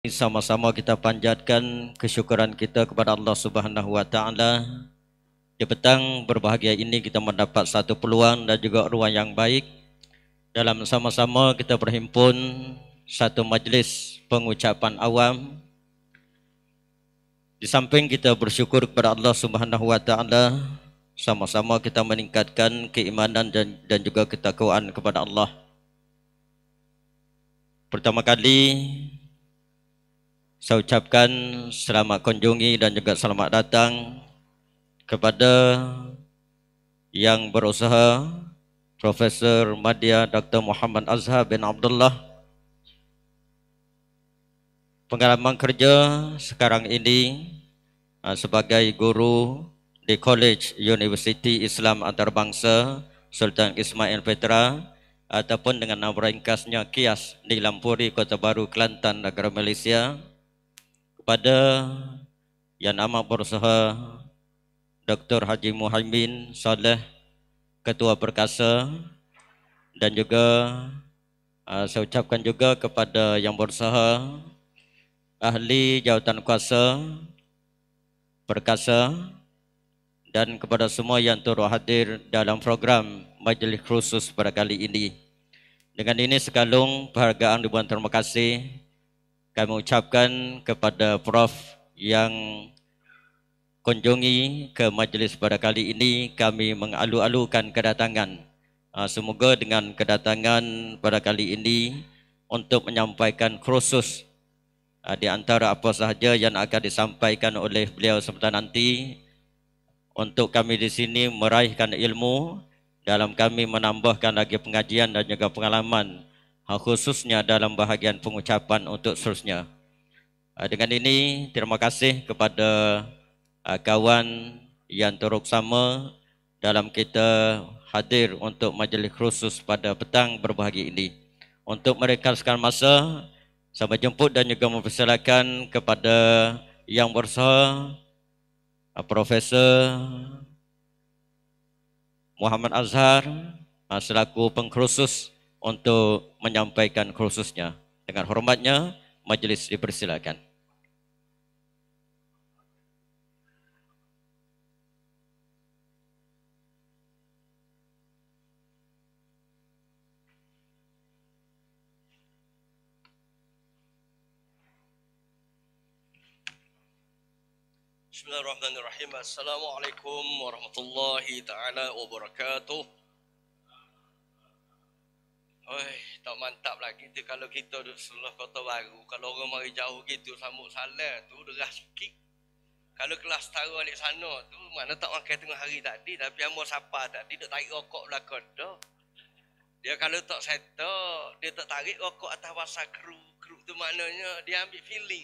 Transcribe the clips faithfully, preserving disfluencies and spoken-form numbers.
Sama-sama kita panjatkan kesyukuran kita kepada Allah Subhanahu wa taala. Di petang berbahagia ini kita mendapat satu peluang dan juga ruang yang baik dalam sama-sama kita berhimpun satu majlis pengucapan awam. Di samping kita bersyukur kepada Allah Subhanahu wa taala, sama-sama kita meningkatkan keimanan dan, dan juga ketakwaan kepada Allah. Pertama kali saya ucapkan selamat kunjungi dan juga selamat datang kepada yang berusaha Profesor Madya Doktor Muhammad Azhar bin Abdullah. Pengalaman kerja sekarang ini sebagai guru di College University Islam Antarabangsa Sultan Ismail Petra ataupun dengan nama ringkasnya K I A S di Lampuri, Kota Baru, Kelantan, negara Malaysia. Kepada yang amat berusaha Doktor Haji Muhaimin Saleh, Ketua Perkasa, dan juga uh, saya ucapkan juga kepada yang berusaha Ahli Jawatan Kuasa Perkasa dan kepada semua yang turut hadir dalam program majlis khusus pada kali ini. Dengan ini sekalung penghargaan ribuan terima kasih kami ucapkan kepada Prof yang kunjungi ke majlis pada kali ini. Kami mengalu-alukan kedatangan. Semoga dengan kedatangan pada kali ini untuk menyampaikan khusus di antara apa sahaja yang akan disampaikan oleh beliau sebentar nanti, untuk kami di sini meraihkan ilmu dalam kami menambahkan lagi pengajian dan juga pengalaman, khususnya dalam bahagian pengucapan untuk seterusnya. Dengan ini, terima kasih kepada kawan yang turut sama dalam kita hadir untuk majlis khusus pada petang berbahagia ini. Untuk merekaskan masa, saya menjemput dan juga mempersilakan kepada yang berusaha Profesor Muhammad Azhar selaku pengkhusus untuk menyampaikan khususnya. Dengan hormatnya, majlis dipersilakan. Bismillahirrahmanirrahim. Assalamualaikum warahmatullahi ta'ala wabarakatuh. Oi, tak mantap lagi tu kalau kita duduk sebelah Kota Baru. Kalau orang mari jauh gitu sambut salam tu deras sikit. Kalau kelas setara balik sana tu mana tak makan tengah hari tadi, tapi amo sapa tadi duk tarik rokok belakang dah. Dia kalau tak settle, dia tak tarik rokok atas basah keru. Keru tu maknanya dia ambil feeling.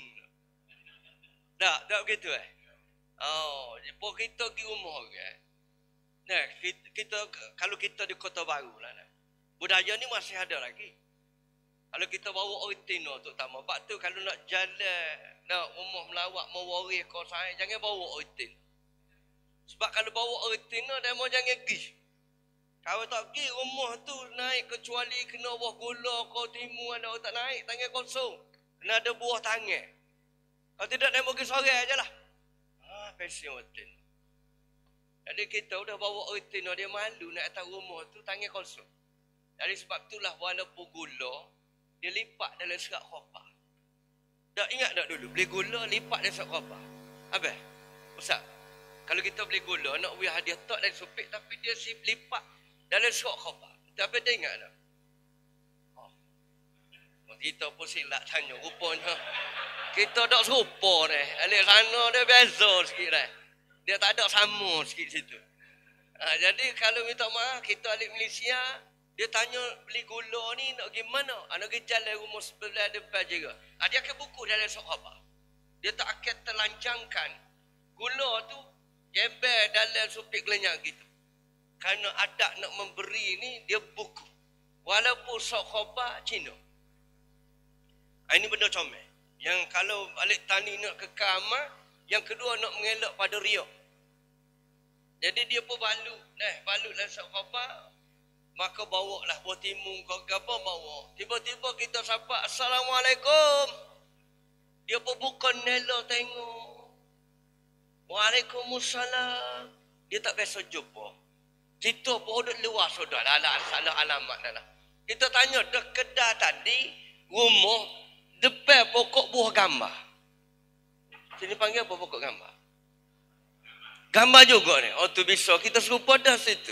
Tak, tak begitu eh? Oh, jepuk kita pergi rumah kan. Nah, kita, kita kalau kita di Kota Baru lah. Nah. Budaya ni masih ada lagi. Kalau kita bawa original tu utama. Sebab tu kalau nak jalan, nak rumah melawak, mau waris kau sayang, jangan bawa original. Sebab kalau bawa original, dia mau jangan pergi. Kalau tak pergi, rumah tu naik kecuali kena buah gula, kau timu, ada orang tak naik, tangan kosong. Kena ada buah tangan. Kalau tidak, dia mau pergi sore aja lah. Ah, passion original. Jadi kita udah bawa original, dia malu nak atas rumah tu, tangan kosong. Dari sebab itulah walaupun gula, dia lipat dalam serat kopa. Tak ingat tak dulu, beli gula lipat dalam serat kopa. Habis? Ustaz, kalau kita beli gula, nak beli hadiah tak dari supik, tapi dia si lipat dalam serat kopa. Tapi dia ingat tak? Oh. Kita pun silap tanya, rupanya. Kita tak serupa ni. Alik sana dia beza sikit dah. Dia tak ada sama sikit situ. Ha, jadi kalau minta maaf, kita alik Malaysia, dia tanya beli gula ni nak gimana? Nak pergi jalan rumah sebelah depan juga. Ha, dia akan buku dalam sahabat. Dia tak akan terlancangkan gula tu gembel dalam supik lenyap gitu. Kerana adat nak memberi ni dia buku. Walaupun sahabat Cina. Ha, ini benda comel. Yang kalau balik tani nak kekal amal, yang kedua nak mengelak pada riak. Jadi dia pun balut. Nah, balut dalam sahabat. Maka bawa lah buah timun kau apa bawa. Tiba-tiba kita sapa, Assalamualaikum. penelo tengok. Waalaikumsalam. Dia tak biasa jumpa. Kita pun duduk luar sudah. Dah lah, salah alamat dah lah. Kita tanya, dah kedai tadi, rumah, depan pokok buah gambar. Sini panggil apa pokok gambar? Gambar juga ni. Oh tu bisa. Kita serupa dah situ.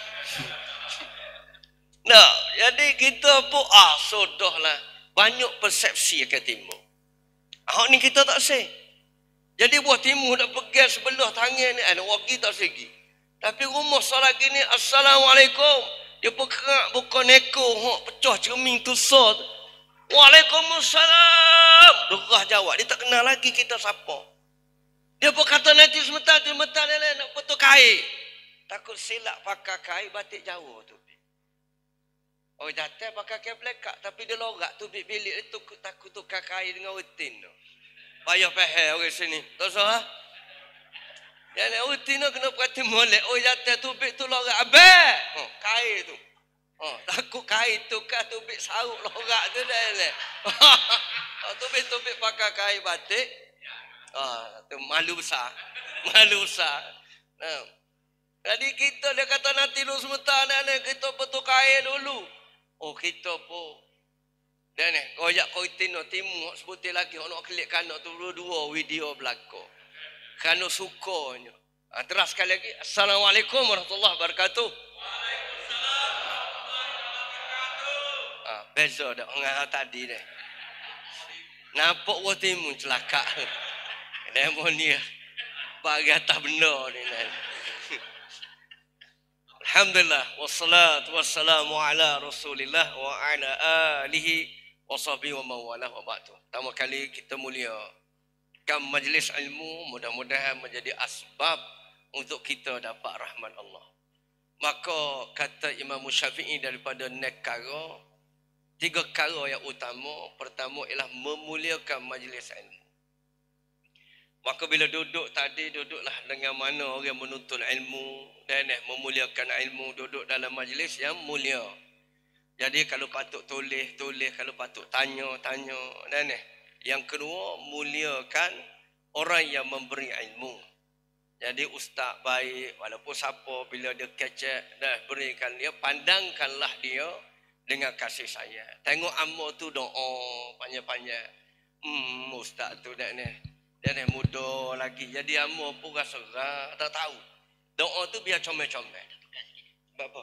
Nah, jadi kita pun, ah, sudah lah. Banyak persepsi akan timbul. Ah, ni kita tak sih. Jadi buah timur nak pegang sebelah tangan ni, ada wagi tak segi. Tapi rumah salat gini, Assalamualaikum. Dia pekerak buka neko, hok pecah cermin tu sot. Waalaikumsalam. Derah jawab. Dia tak kenal lagi kita siapa. Dia pun kata nanti sebentar, sebentar dia nak betul kain. Takut silap pakai kain batik Jawa tu. Oh jatuh pakai kain blekak, tapi dia lorak tu bilik itu takut tukar kain dengan rutin tu. Payah pahal orang sini. Tak salah. Yang nak rutin tu kena perhati molek. Oh jatuh tubik tu lorak. Abang! Oh, kain tu. Oh, takut kain tu kan tubik saruk lorak tu dah. Oh, tubik-tubik pakai kain batik. Ah, tu malu besar. Malu besar. Nah. Jadi kita dia kata nanti dulu sebentar ni kita betul kain dulu. Oh kita pun dan ni koyak koitin no timu sebutin lagi ono klik kanak tu dua video belako. Kano sukanya. Ah, terus sekali lagi Assalamualaikum warahmatullahi wabarakatuh. Waalaikumsalam warahmatullahi wabarakatuh. Ah, beza dak dengan tadi ni. Nampak wa timu celaka. Demonia. Bagi atas benda ni. Alhamdulillah wassalatu wassalamu ala Rasulillah wa ala alihi wa sahbihi wa mawalah wa ba'du. Pertama kali kita mulia kam majlis ilmu, mudah-mudahan menjadi asbab untuk kita dapat rahmat Allah. Maka kata Imam Syafi'i daripada nekara, tiga perkara yang utama. Pertama ialah memuliakan majlis ilmu. Maka bila duduk tadi, duduklah dengan mana orang menuntut ilmu dan eh, memuliakan ilmu, duduk dalam majlis yang mulia. Jadi kalau patut tulis, tulis. Kalau patut tanya, tanya. Dan eh, yang kedua, muliakan orang yang memberi ilmu. Jadi ustaz baik, walaupun siapa bila dia kecek, dah berikan dia, pandangkanlah dia dengan kasih sayang. Tengok amal tu doa panjang-panjang. Hmm, ustaz tu dah ni. Dia ni muda lagi. Jadi amal pun rasa tak tahu. Doa tu biar comel-comel. Apa?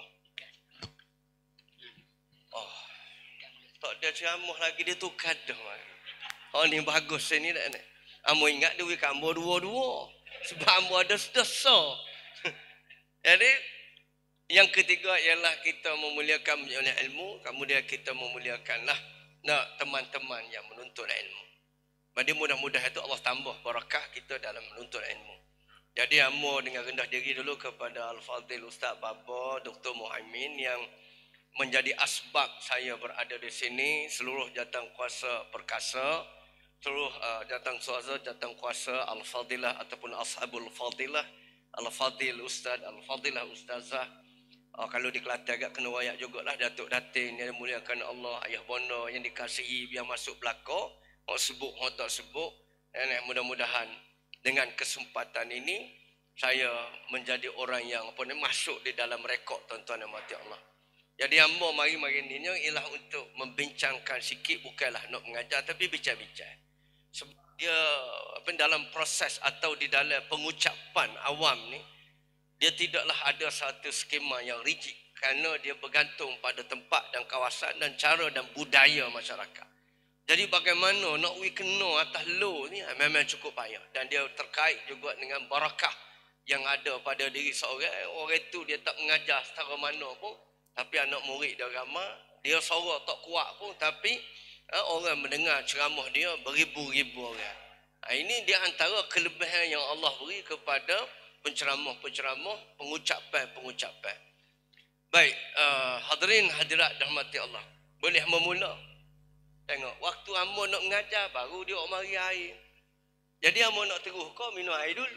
Oh. Tak ada ceramah lagi dia tukar dah. Oh ni bagus ni dah ni. Amu ingat duit kamu dua-dua. Sebab amu ada dosa. Jadi yang ketiga ialah kita memuliakan oleh ilmu, kemudian kita memuliakanlah nah teman-teman yang menuntut ilmu. Jadi mudah-mudahan itu Allah tambah barakah kita dalam menuntut ilmu. Jadi amu dengan rendah diri dulu kepada Al-Fadhil Ustaz Baba Doktor Muhaimin yang menjadi asbab saya berada di sini, seluruh jawatan kuasa perkasa, seluruh uh, jawatan kuasa jawatan kuasa Al-Fadilah ataupun Ashabul Fadilah, Al-Fadhil Ustaz, Al-Fadilah Ustazah. Uh, kalau di Kelantan agak kena wayak jugalah Datuk Datin yang dimuliakan Allah, ayah bonda yang dikasihi biar masuk belakang. Mau sebut, mau tak sebut. Dan mudah-mudahan dengan kesempatan ini saya menjadi orang yang apa ni masuk di dalam rekod tuan-tuan dan mati Allah. Jadi hamba mari-mari ini ialah untuk membincangkan sikit, bukanlah nak mengajar tapi bincang-bincang. Sebab dia apa, dalam proses atau di dalam pengucapan awam ni dia tidaklah ada satu skema yang rigid kerana dia bergantung pada tempat dan kawasan dan cara dan budaya masyarakat. Jadi bagaimana nak we kena atas low ni memang cukup payah. Dan dia terkait juga dengan barakah yang ada pada diri seorang. Orang itu dia tak mengajar secara mana pun. Tapi anak murid dia ramai. Dia suara tak kuat pun. Tapi ha, orang mendengar ceramah dia beribu-ribu orang. Ha, ini di antara kelebihan yang Allah beri kepada penceramah-penceramah, pengucapan-pengucapan. Baik, uh, hadirin hadirat rahmati Allah. Boleh memula. Tengok, waktu hamba nak mengajar, baru dia mari air. Jadi hamba nak terus, kau minum air dulu.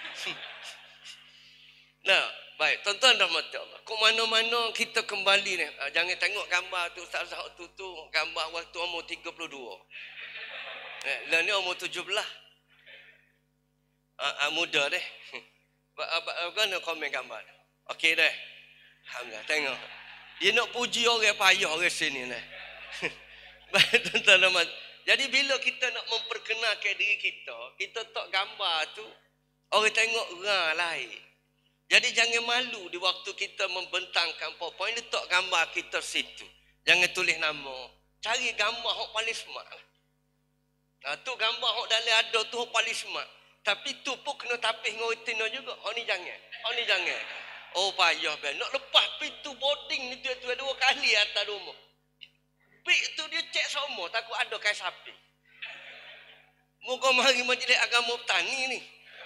Nah, baik, tuan-tuan dan mati Allah. Kok mana-mana kita kembali ni. Jangan tengok gambar tu, Ustazah tu tu. Gambar waktu umur tiga puluh dua. Eh, lah ni umur tujuh belas. Ah, ah, muda deh. Bagaimana komen gambar? Okey deh. Alhamdulillah, tengok. Dia nak puji orang payah orang sini ni. Tuan-tuan, jadi bila kita nak memperkenalkan diri kita, kita tak gambar tu, orang tengok orang lain. Jadi jangan malu di waktu kita membentangkan PowerPoint, letak gambar kita situ. Jangan tulis nama. Cari gambar yang paling smart. Nah, tu gambar yang dalam ada tu yang paling smart. Tapi tu pun kena tapis dengan retina juga. Oh ni jangan. Oh ni jangan. Oh payah ben. Nak lepas pintu boarding ni tu dua kali atas rumah. Pik tu dia cek semua. Takut ada kais sapi. Muka mari majlis agama petani ni.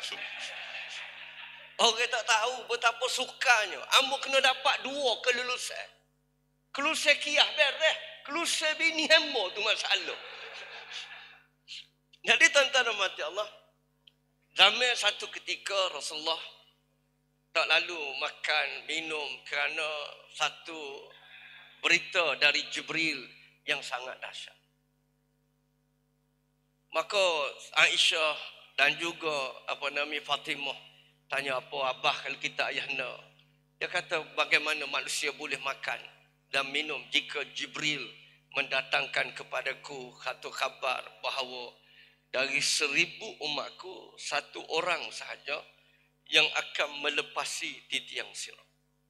Orang tak tahu betapa sukanya. Ambo kena dapat dua kelulusan. Kelulusan kiyah beres. Kelulusan bini hamba tu masalah. Jadi tuan-tuan mati Allah. Zaman satu ketika Rasulullah tak lalu makan, minum kerana satu berita dari Jibril yang sangat dahsyat. Maka Aisyah dan juga apa namanya Fatimah tanya apa abah kalau kita ayahnya. Dia kata bagaimana manusia boleh makan dan minum jika Jibril mendatangkan kepadaku satu khabar bahawa dari seribu umatku satu orang sahaja yang akan melepasi di tiang sirat.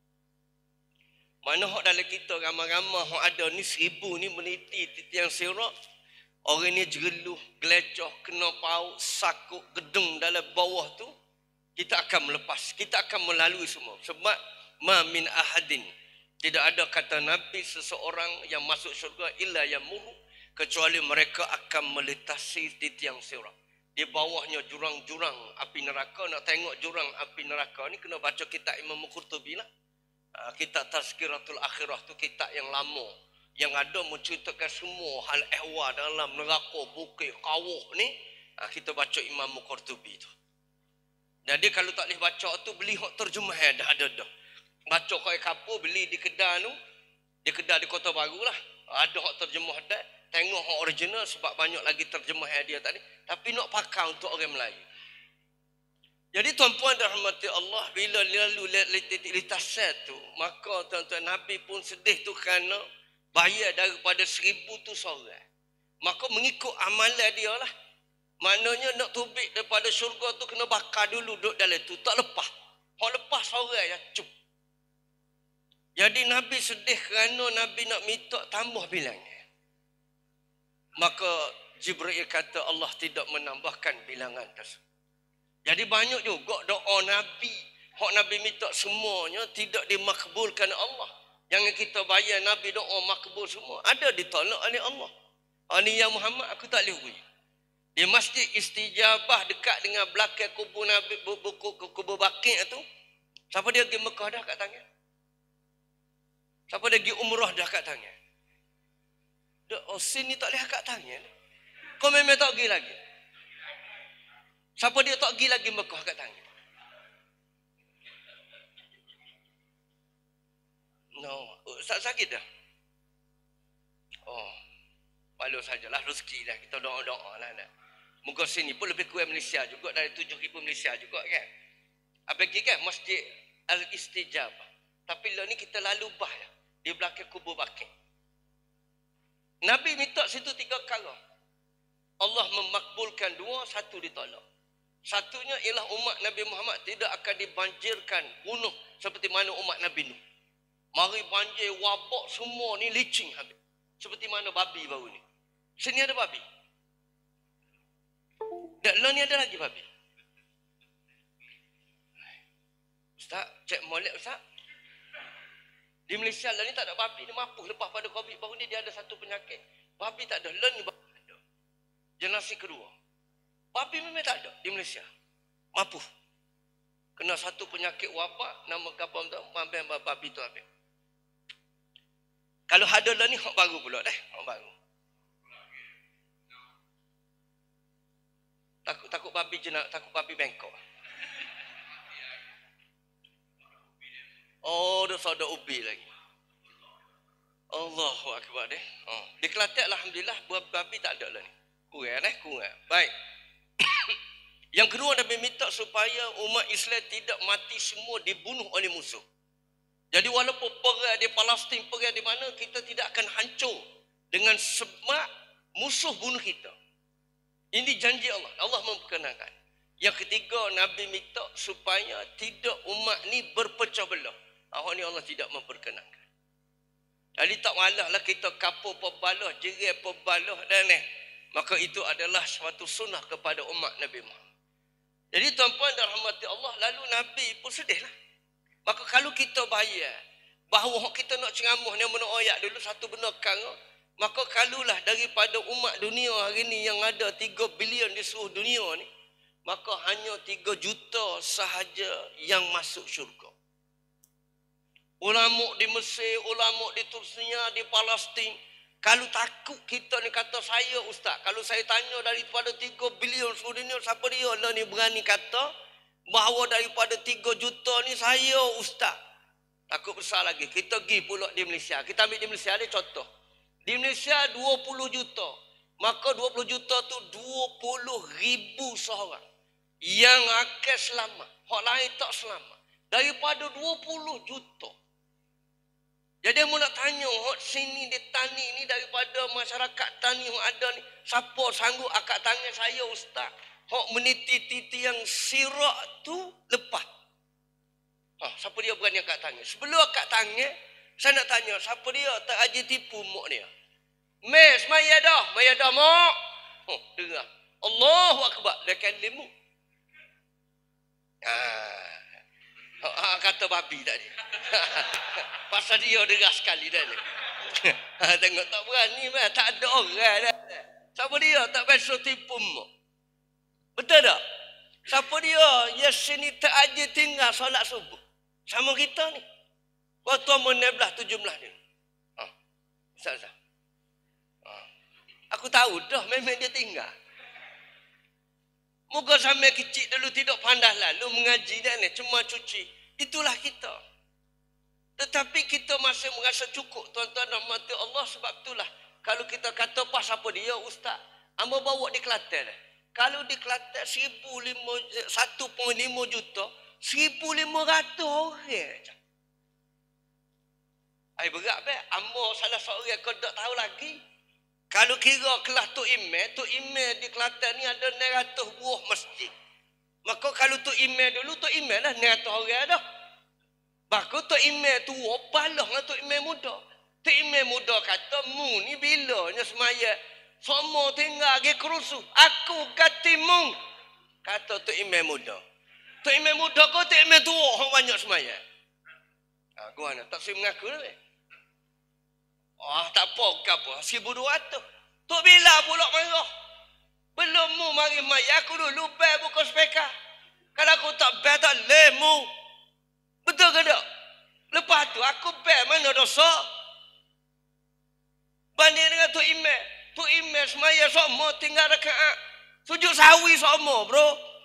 Mana hak dalam kita ramai-ramai hak ada ni seribu ni meniti di tiang sirat. Orang ni jereluh, gelecoh, kena pauk, sakuk, gedung dalam bawah tu. Kita akan melepas. Kita akan melalui semua. Sebab ma min ahadin. Tidak ada kata Nabi seseorang yang masuk syurga illa yamuru. Kecuali mereka akan melintasi di tiang sirat. Di bawahnya jurang-jurang api neraka. Nak tengok jurang api neraka ni kena baca kitab Imam Qurtubi lah. Kitab Tazkiratul Akhirah tu kitab yang lama. Yang ada menceritakan semua hal ehwal dalam neraka, bukit, kawuh ni. Kita baca Imam Qurtubi tu. Jadi kalau tak boleh baca tu beli hak terjemah dah ada dah. Baca kau kapur beli di kedai tu. Di kedai di Kota Baru lah. Ada hak terjemah dah. Tengok hak original sebab banyak lagi terjemah dia tadi. Tapi nak pakai untuk orang Melayu. Jadi tuan-puan dan rahmati Allah, bila lalu litasat tu, maka tuan-tuan Nabi pun sedih tu kerana bayar daripada seribu tu seorang. Maka mengikut amalan dia lah. Maknanya nak tubik daripada syurga tu kena bakar dulu duduk dalam tu. Tak lepas. Hak lepas seorang ya cup. Jadi Nabi sedih kerana Nabi nak minta tambah bilangnya. Maka Jibril kata Allah tidak menambahkan bilangan tersebut. Jadi banyak juga doa Nabi. Hak Nabi minta semuanya tidak dimakbulkan Allah. Yang kita bayar Nabi doa makbul semua. Ada ditolak oleh Allah. Ini yang Muhammad aku tak boleh beri. Di masjid Istijabah dekat dengan belakang kubur Nabi, kubur Baqi' tu. Siapa dia pergi Mekah dah kat tangan? Siapa dia pergi umrah dah kat tangan? Oh, sini tak boleh kat tangan. Kau memang tak pergi lagi. Siapa dia tak pergi lagi Mekah kat tangan? No, Ustaz sakit dah. Oh, malu sajalah rezeki dah. Kita doa-doa lah. Dah. Muka sini pun lebih kurang Malaysia juga. Dari tujuh ribu Malaysia juga kan. Apa lagi kan? Masjid Al-Istijabah. Tapi lah ni kita lalu bah lah. Di belakang kubur Baqi'. Nabi minta situ tiga perkara. Allah memakbulkan dua, satu ditolak. Satunya ialah umat Nabi Muhammad tidak akan dibanjirkan bunuh seperti mana umat Nabi Nuh. Mari banjir, wabak semua ni licin habis. Seperti mana babi baru ni. Sini ada babi. Dan lah ni ada lagi babi. Ustaz, cek molek Ustaz. Di Malaysia lah ni tak ada babi. Dia mampus lepas pada Covid baru ni dia ada satu penyakit. Babi tak ada. Lah ni babi ada. Generasi kedua. Babi memang tak ada di Malaysia. Mampus. Kena satu penyakit wabak. Nama kapal tu. Mampai babi tu habis. Kalau ada lah ni hak baru pula dah. Hak baru. Takut takut babi jenak. Takut babi bengkok. Oh, dah ada ubi lagi. Allahu Akbar deh. Oh. Di Kelantan alhamdulillah buah babi tak ada lah ni. Kurang eh, kurang. Baik. Yang kedua, Nabi minta supaya umat Islam tidak mati semua dibunuh oleh musuh. Jadi walaupun perang di Palestin, perang di mana, kita tidak akan hancur dengan sebab musuh bunuh kita. Ini janji Allah. Allah memperkenankan. Yang ketiga, Nabi minta supaya tidak umat ni berpecah belah. Ahok ni Allah tidak memperkenankan. Jadi tak malahlah kita kapur perbalah, jerai perbalah dan eh. Maka itu adalah suatu sunnah kepada umat Nabi Muhammad. Jadi tuan-puan dan rahmati Allah, lalu Nabi pun sedihlah. Maka kalau kita bayar bahawa kita nak ceramah ni mana ayat dulu satu benda perkara, maka kalulah daripada umat dunia hari ni yang ada tiga bilion di seluruh dunia ni, maka hanya tiga juta sahaja yang masuk syurga. Ulama di Mesir, ulama di Turkiya, di Palestin, kalau takut kita ni kata saya ustaz, kalau saya tanya daripada tiga bilion seluruh dunia, siapa dia lah ni berani kata bahawa daripada tiga juta ni saya ustaz. Takut besar lagi. Kita pergi pula di Malaysia. Kita ambil di Malaysia, ada contoh. Di Malaysia dua puluh juta. Maka dua puluh juta tu dua puluh ribu seorang yang akan selamat. Hak lain tak selamat. Daripada dua puluh juta. Jadi mu nak tanya, hot sini di tani ni daripada masyarakat tani yang ada ni, siapa sanggup akak tangan saya ustaz? Hot meniti-titi yang sirak tu lepas. Ha, siapa dia berani akak tangan? Sebelum akak tangan, saya nak tanya, siapa dia tak aja tipu mak dia? Mes, maya dah, maya dah mak. Oh, dengar. Allahu Akbar, dia kan limu. Ah. Ha, kata babi tadi. Pasal dia deras sekali dah ni. Ha, tengok tak berani mah, tak ada orang dah. Siapa dia tak biasa tipu mak? Betul tak? Siapa dia yang sini tak aja tinggal solat subuh sama kita ni? Waktu umur enam belas tujuh belas ni. Ha. Ustaz. Ha. Aku tahu dah memang dia tinggal. Moga sampai kecil dulu tidak pandai lalu mengaji dan ni cuma cuci. Itulah kita. Tetapi kita masih merasa cukup tuan-tuan dan mati Allah, sebab itulah kalau kita kata pas apa dia ustaz, hamba bawa di Kelantan. Kalau di Kelantan satu perpuluhan lima juta, seribu lima ratus orang. Ai berat be, hamba salah seorang kau tak tahu lagi. Kalau kira kelas Tok Imeh, Tok Imeh di Kelantan ni ada enam ratus buah masjid. Maka kalau Tok Imeh dulu, Tok Imeh lah enam ratus orang dah. Maka Tok Imeh tu balah dengan Tok Imeh muda. Tok Imeh muda kata, mu ni bilanya semaya. Semua tinggal lagi kerusuh. Aku katimu. Kata Tok Imeh muda. Tok Imeh muda kau Tok Imeh tua orang banyak semaya. Ha, gua nak tak saya mengaku dah. Ah, tak apa, apa. seribu dua ratus. Tok bila pula marah. Belum mu mari mai. Aku dulu bayar buka speka. Kalau aku tak bayar tak lemu. Betul ke tak? Lepas tu aku bayar mana dosa? Banding dengan Tok Imeh. Tok Imeh semaya semua tinggal rakaat. Sujud sawi semua bro.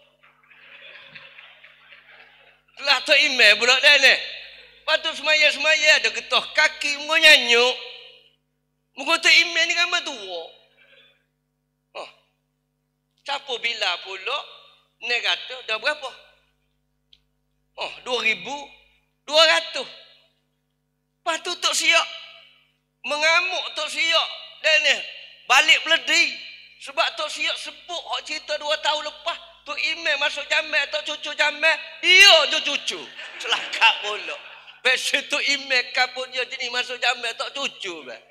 Kelah Tok Imeh budak dah ni. Lepas tu semaya-semaya ada getah kaki mu nyanyuk. Muka Tok Imeh ni kan tua. Oh. Siapa bila pula ni kata dah berapa? Oh, dua ribu dua ratus. Lepas tu Tok Siak mengamuk Tok Siak dan ni balik beledi. Sebab Tok Siak sebut hak cerita dua tahun lepas Tok Imeh masuk jamek, Tok cucu jamek, dia je cucu. Celaka pula. Pasal Tok Imeh kapun dia jenis masuk jamek Tok cucu bah.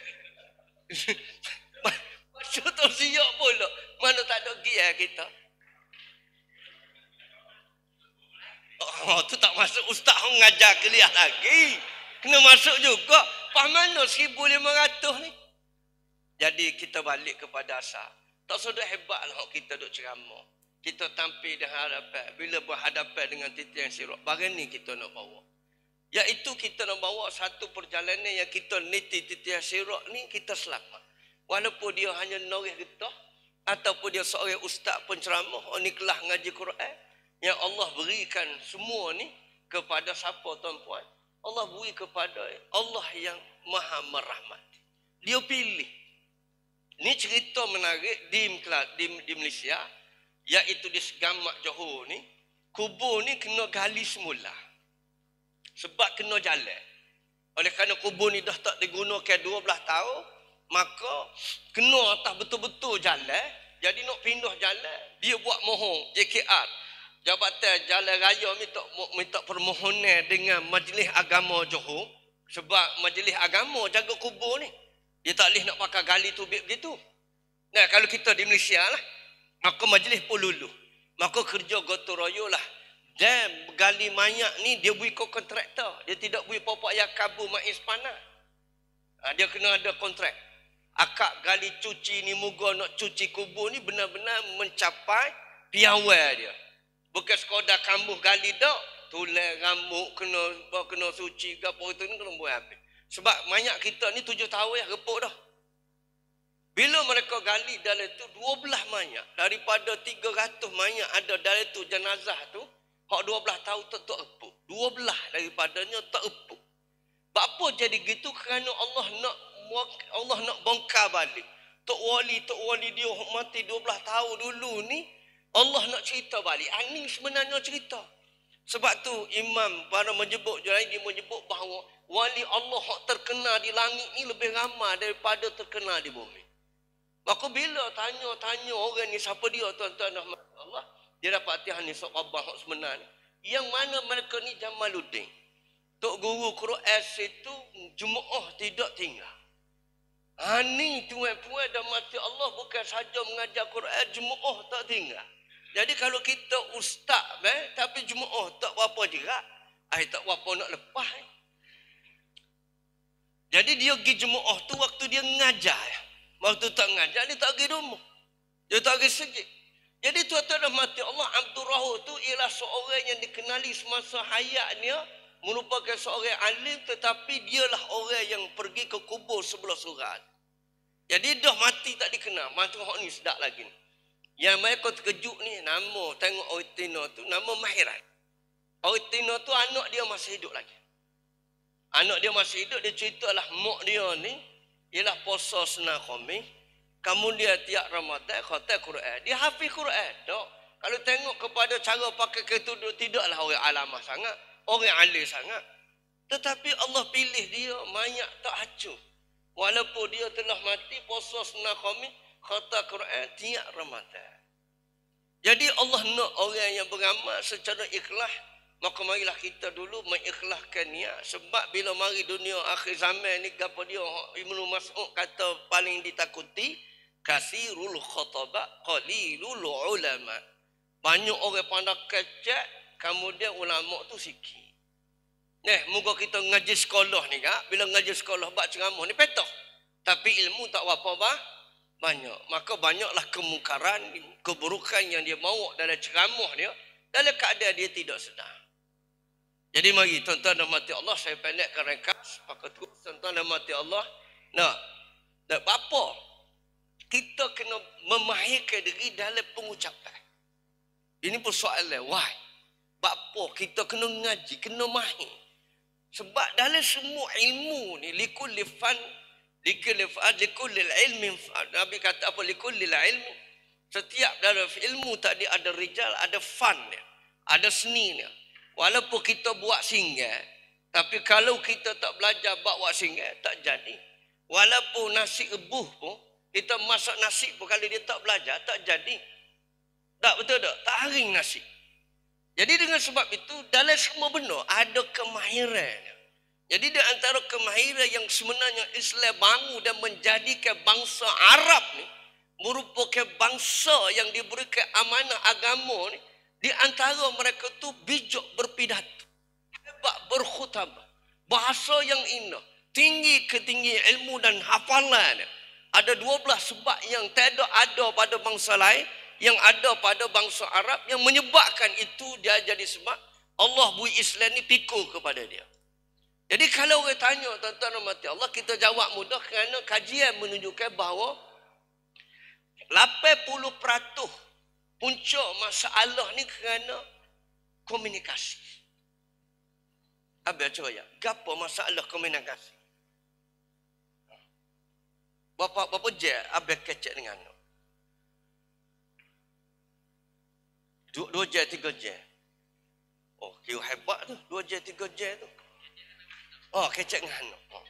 Masuk Tok Siak pula. Mana tak ada gia kita. Oh, tu tak masuk ustaz mengajar kuliah lagi. Kena masuk juga. Pas mana seribu lima ratus ni? Jadi kita balik kepada asal. Tak sudah hebatlah kita duk ceramah. Kita tampil di hadapan. Bila berhadapan dengan titian sirap, bagaimana kita nak bawa? Iaitu kita nak bawa satu perjalanan yang kita niti titian sirap ni kita selamat. Walaupun dia hanya norih getah ataupun dia seorang ustaz penceramah, oh ni kelah ngaji Quran. Yang Allah berikan semua ni kepada siapa tuan-puan? Allah beri kepada Allah yang maha merahmati. Dia pilih. Ini cerita menarik di, di, di Malaysia, iaitu di Segamak Johor ni, kubur ni kena gali semula. Sebab kena jalan. Oleh kerana kubur ni dah tak digunakan dua belas tahun, maka kena atas betul-betul jalan. Jadi nak pindah jalan, dia buat mohon J K R, Jabatan Jalan Raya, minta minta permohonan dengan Majlis Agama Johor. Sebab Majlis Agama jaga kubur ni. Dia tak boleh nak pakai gali tubik begitu. Nah, kalau kita di Malaysia lah, maka majlis pun luluh. Maka kerja gotong royong lah. Dan gali mayat ni dia beri ke kontraktor. Dia tidak beri popok yang kabur maiz panah. Ha, dia kena ada kontrak. Akak gali cuci ni, moga nak cuci kubur ni benar-benar mencapai piawai dia. Bukan sekadar kambuh gali dak, tulang rambut kena kena suci ke apa itu ni kena buat habis. Sebab mayat kita ni tujuh tahun ya repuk dah. Bila mereka gali dalam itu dua belas mayat, daripada tiga ratus mayat ada dalam itu jenazah tu, hak dua belas tahun tak tak repuk. dua belas daripadanya tak repuk. Apa jadi gitu? Kerana Allah nak Allah nak bongkar balik. Tok wali tok wali dia mati dua belas tahun dulu ni, Allah nak cerita balik. Ini sebenarnya cerita. Sebab tu imam para menyebut Junaidi menyebut bahawa wali Allah yang terkenal di langit ni lebih ramai daripada terkenal di bumi. Maka bila tanya-tanya orang ni siapa dia, tuan-tuan rahmat Allah, dia dapat hati ni sok abah hak sebenar ni. Yang mana mereka ni Jamaluddin. Tok guru Quran situ Jumaah tidak tinggal. Ha ni tuan-tuan dan mati Allah, bukan saja mengajar Quran, Jumaah tak tinggal. Jadi kalau kita ustaz eh, tapi Jumaah tak berapa jerak, ai tak berapa nak lepas. Eh. Jadi dia pergi Jumaah tu waktu dia mengajar. Waktu tak mengajar dia tak pergi rumah. Dia tak pergi sejid. Jadi tuan-tuan dan mati Allah, Abdul Rahul tu ialah seorang yang dikenali semasa hayatnya merupakan seorang alim, tetapi dialah orang yang pergi ke kubur sebelah surat. Jadi dah mati tak dikenal. Mati hak ni sedap lagi ni. Yang mereka terkejut ni, nama tengok Oitino tu, nama Mahiran. Oitino tu anak dia masih hidup lagi. Anak dia masih hidup, dia ceritalah mak dia ni, ialah puasa Senin Khamis. Kemudian tiap Ramadan, khatam Quran. Dia hafiz Quran. Tak. Kalau tengok kepada cara pakai ketuduk, tidaklah orang alamah sangat. Orang alim sangat. Tetapi Allah pilih dia, mayat tak hancur. Walaupun dia telah mati, puasa Senin Khamis, khatam Quran tiap Ramadan. Jadi Allah nak orang yang beramal secara ikhlas. Maka marilah kita dulu mengikhlaskan niat. Sebab bila mari dunia akhir zaman ni, apa dia Ibnu Mas'ud kata paling ditakuti, kasirul khataba qalilul ulama. Banyak orang pandai kecek, kemudian ulama tu sikit. Nah, moga kita ngaji sekolah ni kak, bila ngaji sekolah buat ceramah ni petok. Tapi ilmu tak apa bah banyak. Maka banyaklah kemungkaran, keburukan yang dia bawa dalam ceramah dia, dalam keadaan dia tidak sedar. Jadi mari tuan-tuan dan mati Allah, saya pendekkan ringkas pakai terus tuan-tuan dan mati Allah. Nah, dan apa? Kita kena memahirkan diri dalam pengucapan. Ini pun soalan, why? Apa kita kena ngaji, kena mahir. Sebab dalam semua ilmu ni, likulli fan, likulli fan, likulli ilmi, Nabi kata apa? Likulli ilmi. Setiap dalam ilmu tadi ada rijal, ada fan dia, ada seni dia. Walaupun kita buat singgah, tapi kalau kita tak belajar buat singgah, tak jadi. Walaupun nasi rebuh pun, kita masak nasi pun kalau dia tak belajar, tak jadi. Tak betul tak? Tak haring nasi. Jadi dengan sebab itu, dalam semua benda ada kemahiran. Jadi di antara kemahiran yang sebenarnya Islam bangun dan menjadikan bangsa Arab ni, merupakan bangsa yang diberikan amanah agama ni, di antara mereka tu bijak berpidato, hebat berkhutbah, bahasa yang indah, tinggi ketinggi ilmu dan hafalan. Ada dua belas sebab yang tidak ada pada bangsa lain, yang ada pada bangsa Arab, yang menyebabkan itu dia jadi sebab Allah beri Islam ni pikul kepada dia. Jadi kalau orang tanya tuan-tuan dan mati Allah, kita jawab mudah kerana kajian menunjukkan bahawa lapan puluh peratus puncak masalah ni kerana komunikasi. Habis coba ya, gapo masalah komunikasi? Bapa bapa je abang kecek dengan anak. Dua, dua je, tiga je. Oh, kira hebat tu. Dua je, tiga je tu. Oh, kecek dengan anak. Oh.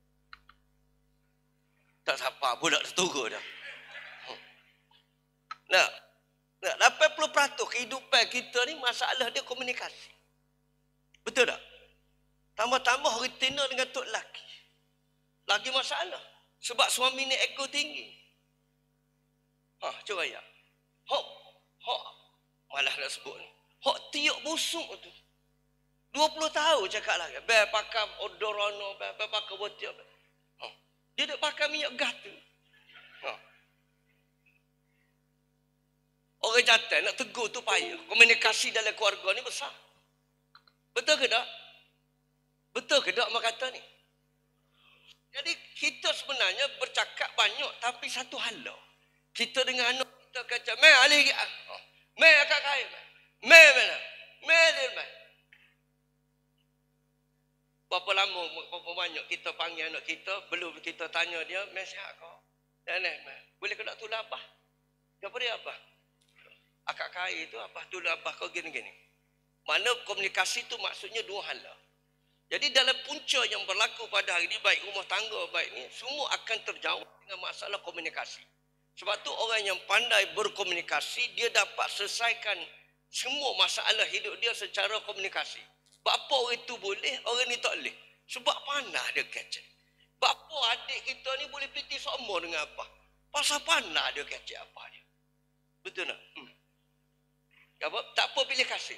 Tak siapa pula tertunggu dah. Oh. Nah, nah, lapan puluh peratus kehidupan kita ni masalah dia komunikasi. Betul tak? Tambah-tambah retina dengan tok lelaki. Lagi masalah. Sebab suami ni ego tinggi. Ha, cuba ya. Hok, hok, malah nak sebut ni. Hok tiuk busuk tu. dua puluh tahun cakap lagi. Be pakai odorono, be pakai botiak. Ha. Dia duk pakai minyak gas tu. Ha. Orang jantan nak tegur tu payah. Komunikasi dalam keluarga ni besar. Betul ke tak? Betul ke tak mak kata ni? Jadi kita sebenarnya bercakap banyak tapi satu hal lah. Kita dengan anak kita kata, "Mai ali, oh, mai akak kai, mai mana, mai dia mai." Berapa lama, berapa banyak kita panggil anak kita, belum kita tanya dia, "Mai sihat kau?" Dan ni, boleh kena tulah apa? Apa dia apa? Akak kai itu apa? Tulah apa kau gini-gini. Mana komunikasi itu maksudnya dua hal lah. Jadi dalam punca yang berlaku pada hari ini, baik rumah tangga, baik ni, semua akan terjawab dengan masalah komunikasi. Sebab tu orang yang pandai berkomunikasi, dia dapat selesaikan semua masalah hidup dia secara komunikasi. Bapa orang itu boleh, orang ni tak boleh. Sebab panah dia kecek. Bapa adik kita ni boleh piti sama dengan apa? Pasal panah dia kecek apa dia. Betul tak? Hmm. Apa? Tak apa pilih kasih.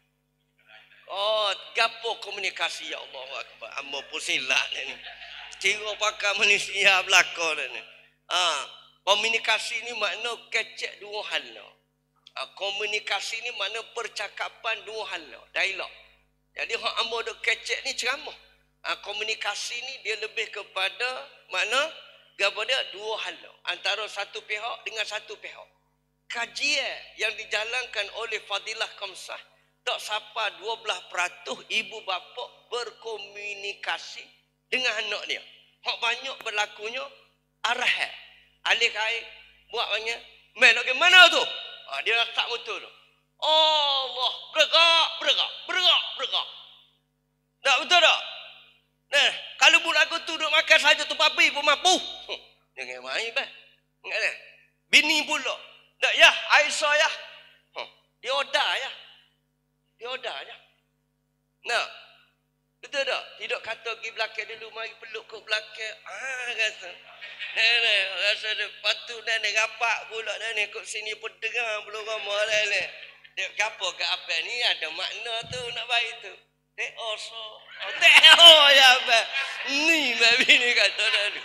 Oh, gapo komunikasi ya Allah Akbar. Amba pun silap ni. Kira pakai manusia belakang ni. Ah, komunikasi ni makna kecek dua hal lah. Ah, komunikasi ni makna percakapan dua hal lah. Dialog. Jadi hak amba dok kecek ni ceramah. Ah, komunikasi ni dia lebih kepada makna gapo dia dua hal lah. Antara satu pihak dengan satu pihak. Kajian yang dijalankan oleh Fadilah Khamsah tak sampai dua belas peratus ibu bapa berkomunikasi dengan anak dia. Hak banyak berlakunya arahan. Alih kai buat banyak. "Mai nak ke mana tu?" Ha, dia tak betul tu. Allah, bergerak, bergerak, bergerak, bergerak. Tak betul tak? Nah, kalau budak aku tu duduk makan saja tu papi pun mampu. Hm, jangan main bah. Ingat dah. Bini pula. Tak ya, Aisyah ya. Hm, dia order ya. Dia order je. Nah, betul tak? Tidak kata pergi belakang dulu, mari peluk ke belakang. Ah, rasa. Nenek, rasa dia patut nenek rapak pula nenek kat sini pun dengar belum ramah nenek. Dia gapo ke apa ni ada makna tu nak baik tu. Teh oso. Oh, teh oh ya ba. Ni babi ni kata tadi.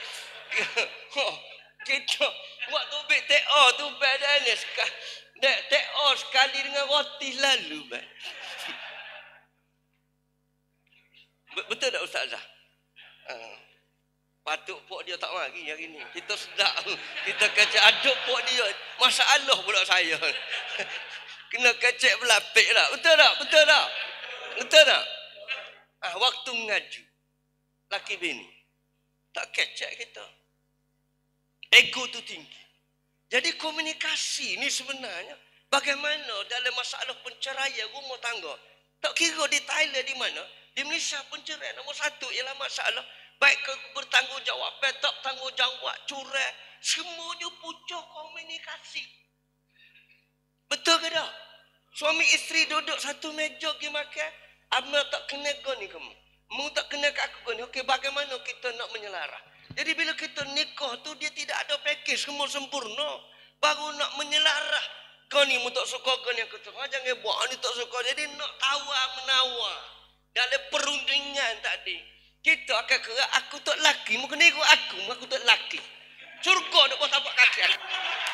Kita waktu bit teh oh tu badan ni sekali. Dek teh oh sekali dengan roti lalu ba. Betul tak Ustazah? Uh, patut pok dia tak mari hari ni. Kita sedap. Kita kecek aduk pok dia. Masalah pula saya. Kena kecek belapik lah. Betul tak? Betul tak? Betul tak? Ah, waktu mengaji. Laki bini. Tak kecek kita. Ego tu tinggi. Jadi komunikasi ni sebenarnya. Bagaimana dalam masalah penceraian rumah tangga. Tak kira di Thailand di mana. Di Malaysia penceraian nombor satu ialah masalah baik ke bertanggungjawab, tak tanggungjawab, curai, semuanya punca komunikasi. Betul ke tak? Suami isteri duduk satu meja pergi makan, Amal tak kena kau ni kamu. Mu tak kena kat aku ni. Okey, bagaimana kita nak menyelarah? Jadi bila kita nikah tu dia tidak ada package semua sempurna. Baru nak menyelarah. Kau ni mu tak suka kau ni aku tu. Jangan buat ni tak suka. Jadi nak tawar menawar. Dalam perundingan tadi, kita akan kira aku tak laki, mu kena ikut aku, aku tak laki. Surga nak buat tapak kaki aku.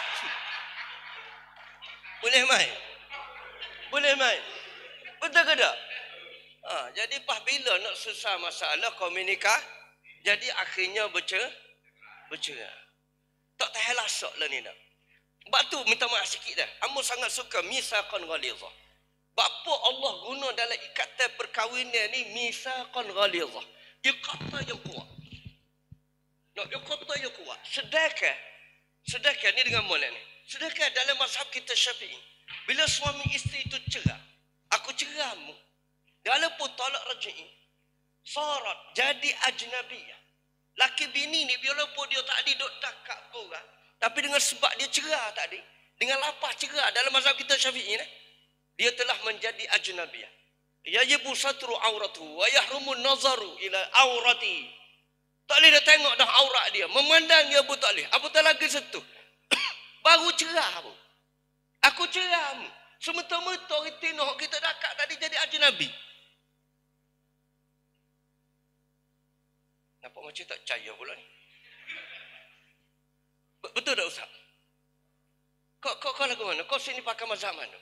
Boleh main? Boleh main? Betul ke tak? Ha, jadi pas bila nak susah masalah komunikasi, jadi akhirnya bercerai. Bercerai. Tak tahan lasak lah ni nak. Sebab tu minta maaf sikit dah. Amu sangat suka misaqan ghalidhah. Bapa Allah guna dalam ikatan perkahwinan ni misaqan ghalidhah. Ikatan yang kuat. Nak dia kota dia kuat. Sedekah. Sedekah ni dengan molek ni. Sedekah dalam mazhab kita Syafi'i. Bila suami isteri itu cerah. Aku cerahmu. Dalam pun talak raj'i. Sarat. Jadi ajnabiyah. Laki bini ni walaupun dia tak ada duk takak korang. Tapi dengan sebab dia cerah tadi. Dengan lapah cerah dalam mazhab kita Syafi'i ni. Dia telah menjadi ajnabiyah. Yajibu satru auratuhu wa yahrumu nazaru ila aurati. Tak boleh dia tengok dah aurat dia. Memandang dia pun tak boleh. Apa tak lagi sentuh. Baru cerah pun. Aku cerahmu. Semerta-merta orang tinoh kita dakak tadi jadi ajnabi. Nampak macam tak percaya pula ni. Betul tak Ustaz? Kau, kau, kau lagu mana? Kau sini pakai mazhab mana?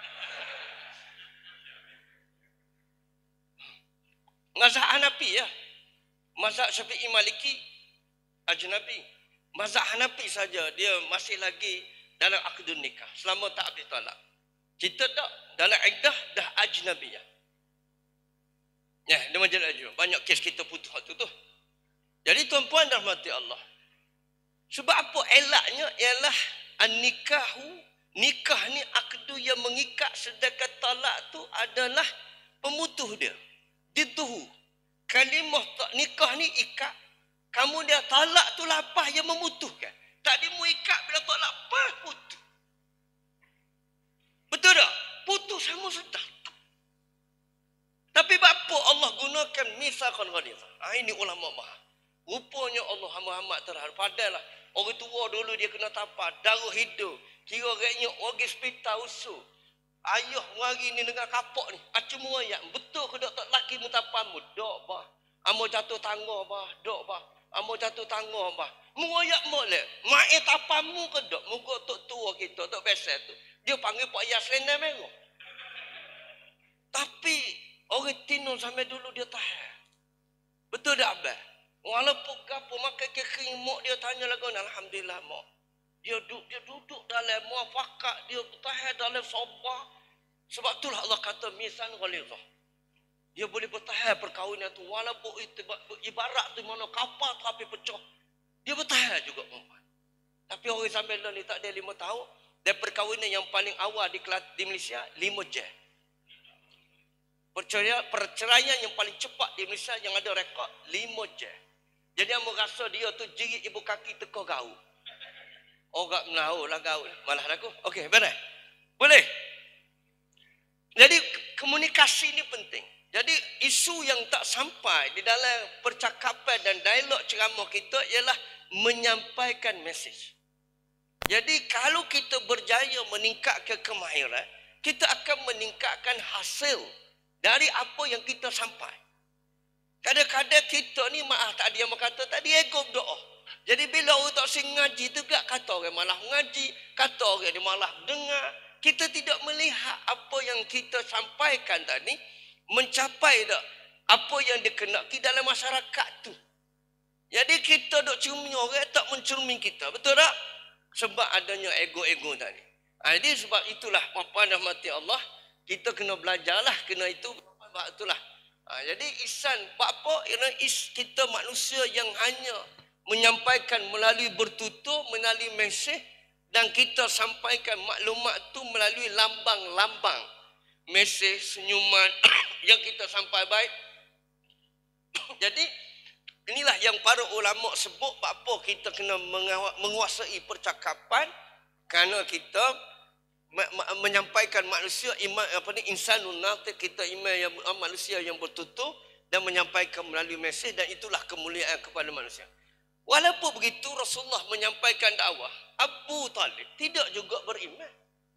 Mazhab Hanafi ya. Mazhab Syafi'i Maliki ajnabi. Mazhab Hanafi saja dia masih lagi dalam akdun nikah selama tak habis talak. Kita tak dalam iddah dah ajnabiyah. Ya, dia macam tu. Banyak kes kita putus tu tu. Jadi tuan-puan dan rahmati Allah. Sebab apa elaknya ialah an-nikahu, nikah ni akdu yang mengikat, sedangkan talak tu adalah pemutuh dia. Dituhu. Kalimah tak nikah ni ikat. Kamu dia talak tu lapah yang memutuhkan. Tak dia mu ikat bila tak lapah putus. Betul tak? Putus sama sudah. Tapi apa Allah gunakan misaqan ghalidha? Ha, ini ulama bahas. Rupanya Allah amat terhadap. Padahal orang tua dulu dia kena tapar. Darah hidup. Kira kayaknya orang hospital usul. Ayah mari ni dengan kapok ni. Acum ayat. Betul ke tak laki mu tapamu? Dok bah. Amo jatuh tangga bah. Dok bah. Amo jatuh tangga bah. Mu ayat molek. Mai tapamu ke dok? Muka tok tua kita, tok besar tu. Dia panggil Pak Ayah selendang merah. Tapi orang tino sampai dulu dia tahan. Betul tak abang? Walaupun gapo makan kering mak dia tanya lagu alhamdulillah mak. Dia duduk dia duduk dalam muafakat, dia bertahan dalam sabar. Sebab itulah Allah kata misan ghalidhah. Dia boleh bertahan perkahwinan tu walaupun ibarat tu mana kapal tapi pecah. Dia bertahan juga perempuan. Tapi orang sampai ni tak ada lima tahun. Dan perkahwinan yang paling awal di, di Malaysia lima jam. Perceraian, perceraian yang paling cepat di Malaysia yang ada rekod lima jam. Jadi yang merasa dia tu jerit ibu kaki teka gaul. Orang menahu lah gaul. Malah aku. Okey, benar. Boleh. Jadi komunikasi ni penting. Jadi isu yang tak sampai di dalam percakapan dan dialog ceramah kita ialah menyampaikan mesej. Jadi kalau kita berjaya meningkatkan kemahiran, kita akan meningkatkan hasil dari apa yang kita sampai. Kadang-kadang kita ni maaf tak ada yang berkata tadi ego doa. Jadi bila orang tak sing ngaji tu gak kata orang malah ngaji, kata orang ni malah dengar. Kita tidak melihat apa yang kita sampaikan tadi mencapai tak apa yang dikenaki dalam masyarakat tu. Jadi kita duk cermin orang tak mencermin kita. Betul tak? Sebab adanya ego-ego tadi. Jadi sebab itulah apa dah mati Allah, kita kena belajarlah kena itu sebab itulah. Ha, jadi ihsan apa? Ialah is kita manusia yang hanya menyampaikan melalui bertutur, melalui mesej dan kita sampaikan maklumat tu melalui lambang-lambang mesej, senyuman yang kita sampai baik. Jadi inilah yang para ulama sebut apa kita kena menguasai percakapan kerana kita menyampaikan manusia iman apa ni insanun natiq, kita iman yang manusia yang bertutur dan menyampaikan melalui mesej dan itulah kemuliaan kepada manusia. Walaupun begitu Rasulullah menyampaikan dakwah, Abu Talib tidak juga beriman.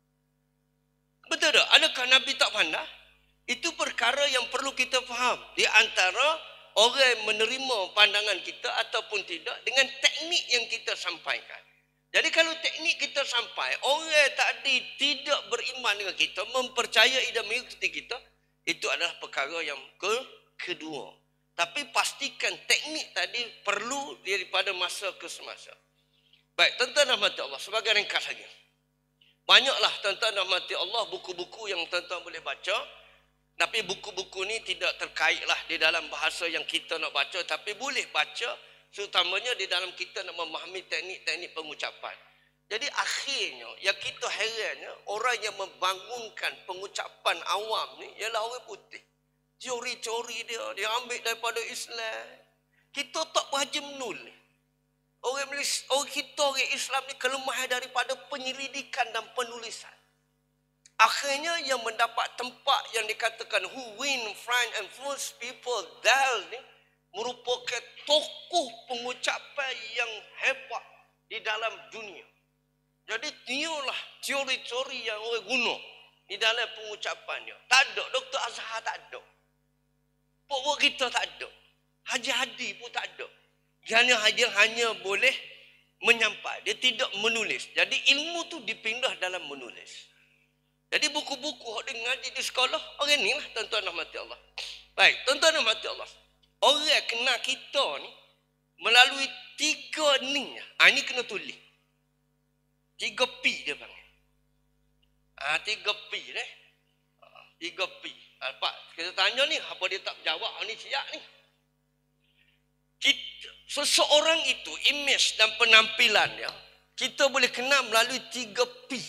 Betul tak? Adakah Nabi tak pandai? Itu perkara yang perlu kita faham. Di antara orang yang menerima pandangan kita ataupun tidak dengan teknik yang kita sampaikan. Jadi kalau teknik kita sampai, orang tadi tidak beriman dengan kita, mempercayai dan mengikuti kita, itu adalah perkara yang ke kedua. Tapi pastikan teknik tadi perlu daripada masa ke semasa. Baik, tuan-tuan dan rahmati Allah, sebagai ringkas lagi. Banyaklah tuan-tuan dan rahmati Allah buku-buku yang tuan-tuan boleh baca. Tapi buku-buku ni tidak terkaitlah di dalam bahasa yang kita nak baca. Tapi boleh baca Terutamanya di dalam kita nak memahami teknik-teknik pengucapan. Jadi akhirnya, yang kita herannya, orang yang membangunkan pengucapan awam ni ialah orang putih. Teori-teori dia, dia ambil daripada Islam. Kita tak berhaji menulis. Orang Malaysia, orang kita, orang Islam ni kelemahan daripada penyelidikan dan penulisan. Akhirnya yang mendapat tempat yang dikatakan who win, friend and influence people, Dal ni merupakan tokoh pengucapan yang hebat di dalam dunia. Jadi dialah teori-teori yang orang guna di dalam pengucapan dia. Tak ada, Doktor Azhar tak ada. Pokok kita tak ada. Haji Hadi pun tak ada. Hanya hanya hanya boleh menyampai. Dia tidak menulis. Jadi ilmu tu dipindah dalam menulis. Jadi buku-buku yang ngaji di sekolah, orang ni lah tuan-tuan rahmati Allah. Baik, tuan-tuan rahmati Allah. Orang kenal kita ni melalui tiga ni. Ha, ini kena tulis. Tiga P dia panggil. Ah, tiga P ni. Tiga P. Ha, Pak, kita tanya ni, apa dia tak jawab? Ni siap ni. Kita, seseorang itu, image dan penampilannya, kita boleh kenal melalui tiga P.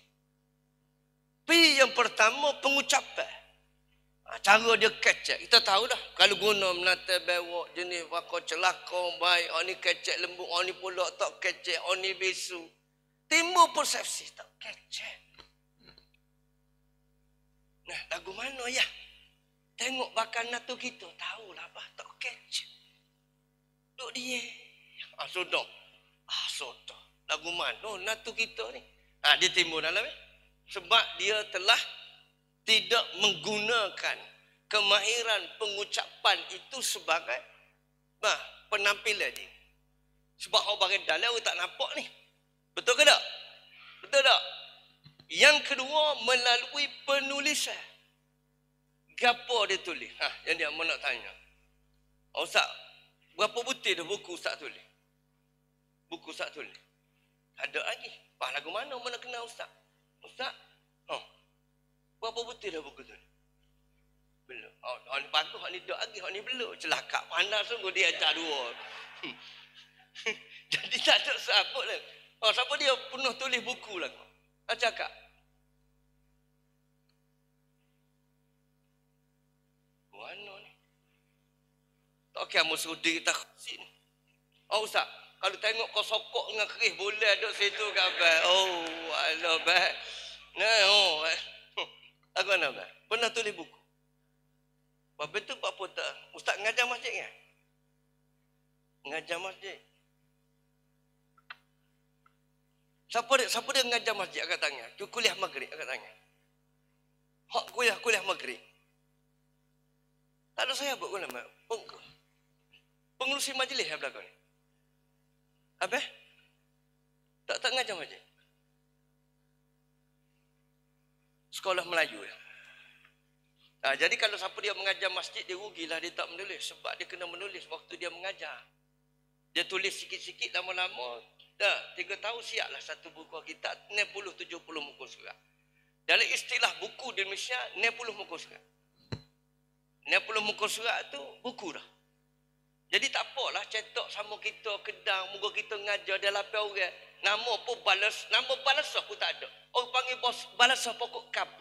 P yang pertama, pengucapan. Cara dia kecek. Kita tahu dah. Kalau guna menata bewak, jenis wakar celaka, baik. Oh ni kecek lembut. Oh ni pula tak kecek. Oh ni bisu. Timbul persepsi. Tak kecek. Nah, lagu mana ya? Tengok bakal natu kita. Tahulah apa. Tak kecek. Duk dia. Ah, sudah. Ah, sudah. Lagu mana natu kita ni? Ah, dia timbul dalam ni. Sebab dia telah tidak menggunakan kemahiran pengucapan itu sebagai bah, penampilan dia. Sebab orang bagian dalam orang tak nampak ni. Betul ke tak? Betul tak? Yang kedua, melalui penulisan. Gapo dia tulis? Ha, yang dia mau nak tanya. Oh, Ustaz, berapa butir dah buku Ustaz tulis? Buku Ustaz tulis. Ada lagi. Bah, lagu mana mau nak kenal Ustaz? Ustaz? Oh. Berapa butir dah buku tu? Belum. Oh, oh ni bagus, oh ni tak lagi, oh ni belum. Celaka pandai sungguh dia ajar dua. Jadi tak ada siapa lah. Oh, siapa dia penuh tulis buku lah. Tak cakap. Mana ni? Tak kira musuh diri tak sini. Oh, Ustaz, kalau tengok kau sokok dengan keris boleh duduk situ ke apa? Oh, alah, baik. Nah, oh, eh. Aku nak apa? Pernah tulis buku. Apa tu apa tak? Ustaz mengajar masjid kan? Mengajar masjid. Siapa dia, siapa dia mengajar masjid agak tanya? Tu kuliah maghrib agak tanya. Hak kuliah kuliah maghrib. Tak ada saya buat kuliah maghrib. Peng, pengurusi majlis yang belakang ni. Apa? Tak tak mengajar masjid. Sekolah Melayu ya. Nah, jadi kalau siapa dia mengajar masjid, dia rugilah dia tak menulis. Sebab dia kena menulis waktu dia mengajar. Dia tulis sikit-sikit lama-lama. Dah, tiga tahun siaplah satu buku kitab. enam puluh tujuh puluh muka surat. Dalam istilah buku di Malaysia, enam puluh muka surat. enam puluh muka surat tu buku dah. Jadi tak apalah cetak sama kita kedang. Muka kita mengajar dia lapan orang. Nama pun balas. Nama balas pun tak ada. Orang panggil bos balas pokok kabu.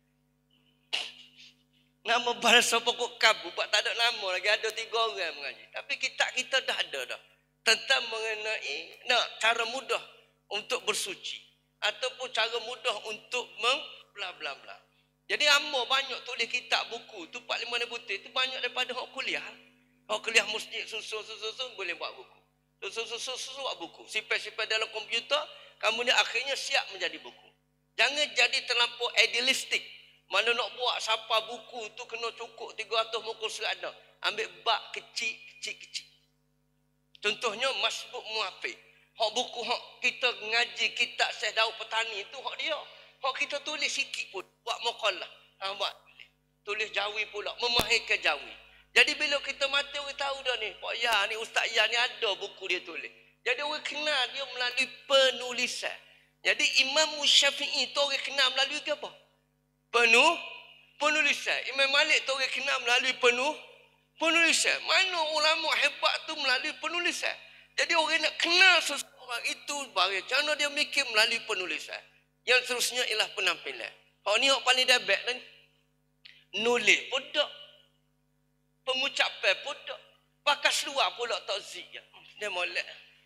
Nama balas pokok kabu. Pak tak ada nama lagi. Ada tiga orang mengaji. Tapi kitab kita dah ada dah. Tentang mengenai nak cara mudah untuk bersuci. Ataupun cara mudah untuk meng bla bla bla. Jadi ambo banyak tulis kitab buku tu empat lima butir tu banyak daripada hak kuliah. Hak kuliah masjid susun-susun boleh buat buku. Susun-susun buat buku. Simpan-simpan dalam komputer, kamu ni akhirnya siap menjadi buku. Jangan jadi terlampau idealistik. Mana nak buat siapa buku tu kena cukup tiga ratus muka surat dah. Ambil bak kecil-kecil-kecil. Contohnya Masbuk Muafiq. Hak buku hak kita ngaji kitab Syekh Daud Petani tu hak dia. Hak kita tulis sikit pun buat maqalah. Ha buat. Tulis Jawi pula, memahirkan Jawi. Jadi bila kita mati orang tahu dah ni, Pak Ya ni Ustaz Ya ni ada buku dia tulis. Jadi orang kenal dia melalui penulisan. Jadi Imam Syafi'i tu orang kenal melalui apa? Penuh penulisan. Imam Malik tu orang kenal melalui penuh Penulisan. Mana ulama hebat tu melalui penulisan. Jadi orang nak kenal seseorang itu bagaimana dia mikir melalui penulisan. Yang seterusnya ialah penampilan. Hak ni hak paling debek ni. Nulis pun tak. Pengucapan pun tak. Pakai seluar pula tak zik. Dia molek.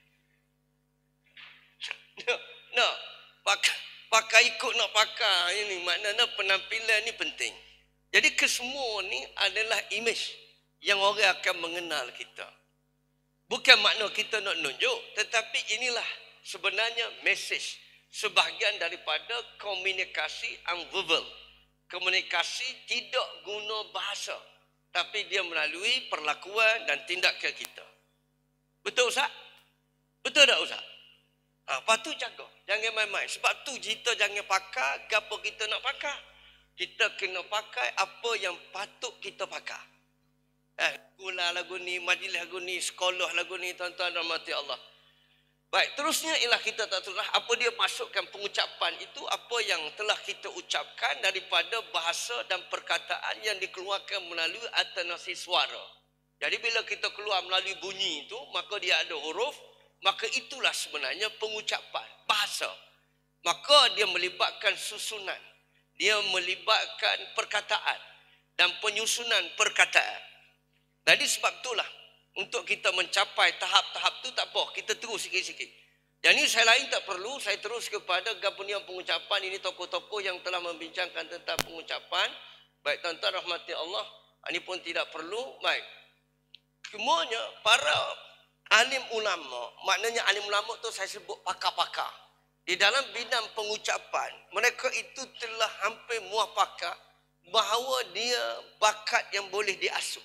No, no. Pakai, pakai ikut nak pakai ini. Maknanya penampilan ni penting. Jadi kesemua ni adalah image yang orang akan mengenal kita. Bukan makna kita nak nunjuk, tetapi inilah sebenarnya message. Sebahagian daripada komunikasi unverbal. Komunikasi tidak guna bahasa. Tapi dia melalui perlakuan dan tindakan kita. Betul Ustaz? Betul tak Ustaz? Ha, lepas tu jaga. Jangan main-main. Sebab tu kita jangan pakai apa kita nak pakai. Kita kena pakai apa yang patut kita pakai. Eh, gula lagu ni, majlis lagu ni, sekolah lagu ni, tuan-tuan dan mati Allah. Baik, terusnya ialah kita tak tahulah apa dia masukkan pengucapan itu, apa yang telah kita ucapkan daripada bahasa dan perkataan yang dikeluarkan melalui atonasi suara. Jadi bila kita keluar melalui bunyi itu, maka dia ada huruf, maka itulah sebenarnya pengucapan, bahasa. Maka dia melibatkan susunan, dia melibatkan perkataan dan penyusunan perkataan. Jadi sebab itulah, untuk kita mencapai tahap-tahap tu tak apa, kita terus sikit-sikit. Yang ini saya lain tak perlu, saya terus kepada gabungan pengucapan. Ini tokoh-tokoh yang telah membincangkan tentang pengucapan. Baik tuan-tuan rahmati Allah, ini pun tidak perlu. Baik. Semuanya para alim ulama, maknanya alim ulama tu saya sebut pakar-pakar. Di dalam bidang pengucapan, mereka itu telah hampir muafakat bahawa dia bakat yang boleh diasuh.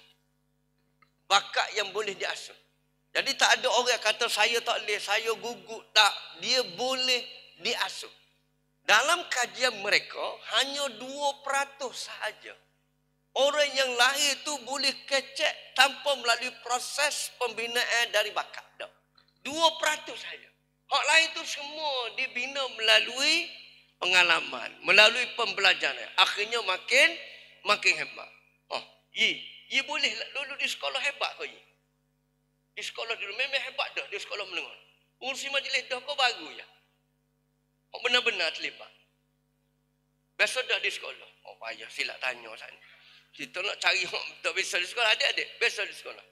Bakat yang boleh diasuh. Jadi tak ada orang kata saya tak boleh, saya gugup. Tak, dia boleh diasuh. Dalam kajian mereka, hanya dua peratus sahaja. Orang yang lahir itu boleh kecek tanpa melalui proses pembinaan dari bakat. dua peratus sahaja. Hak lain itu semua dibina melalui pengalaman, melalui pembelajaran. Akhirnya makin makin hebat. Oh, ye. Ia boleh lulus di sekolah hebat kau ye. Di sekolah dulu memang hebat dah di sekolah menengah. Ursi majlis dah kau baru ya. Kau benar-benar terlibat. Biasa dah di sekolah. Oh payah silap tanya sana. Kita nak cari orang tak biasa di sekolah, adik-adik biasa di sekolah.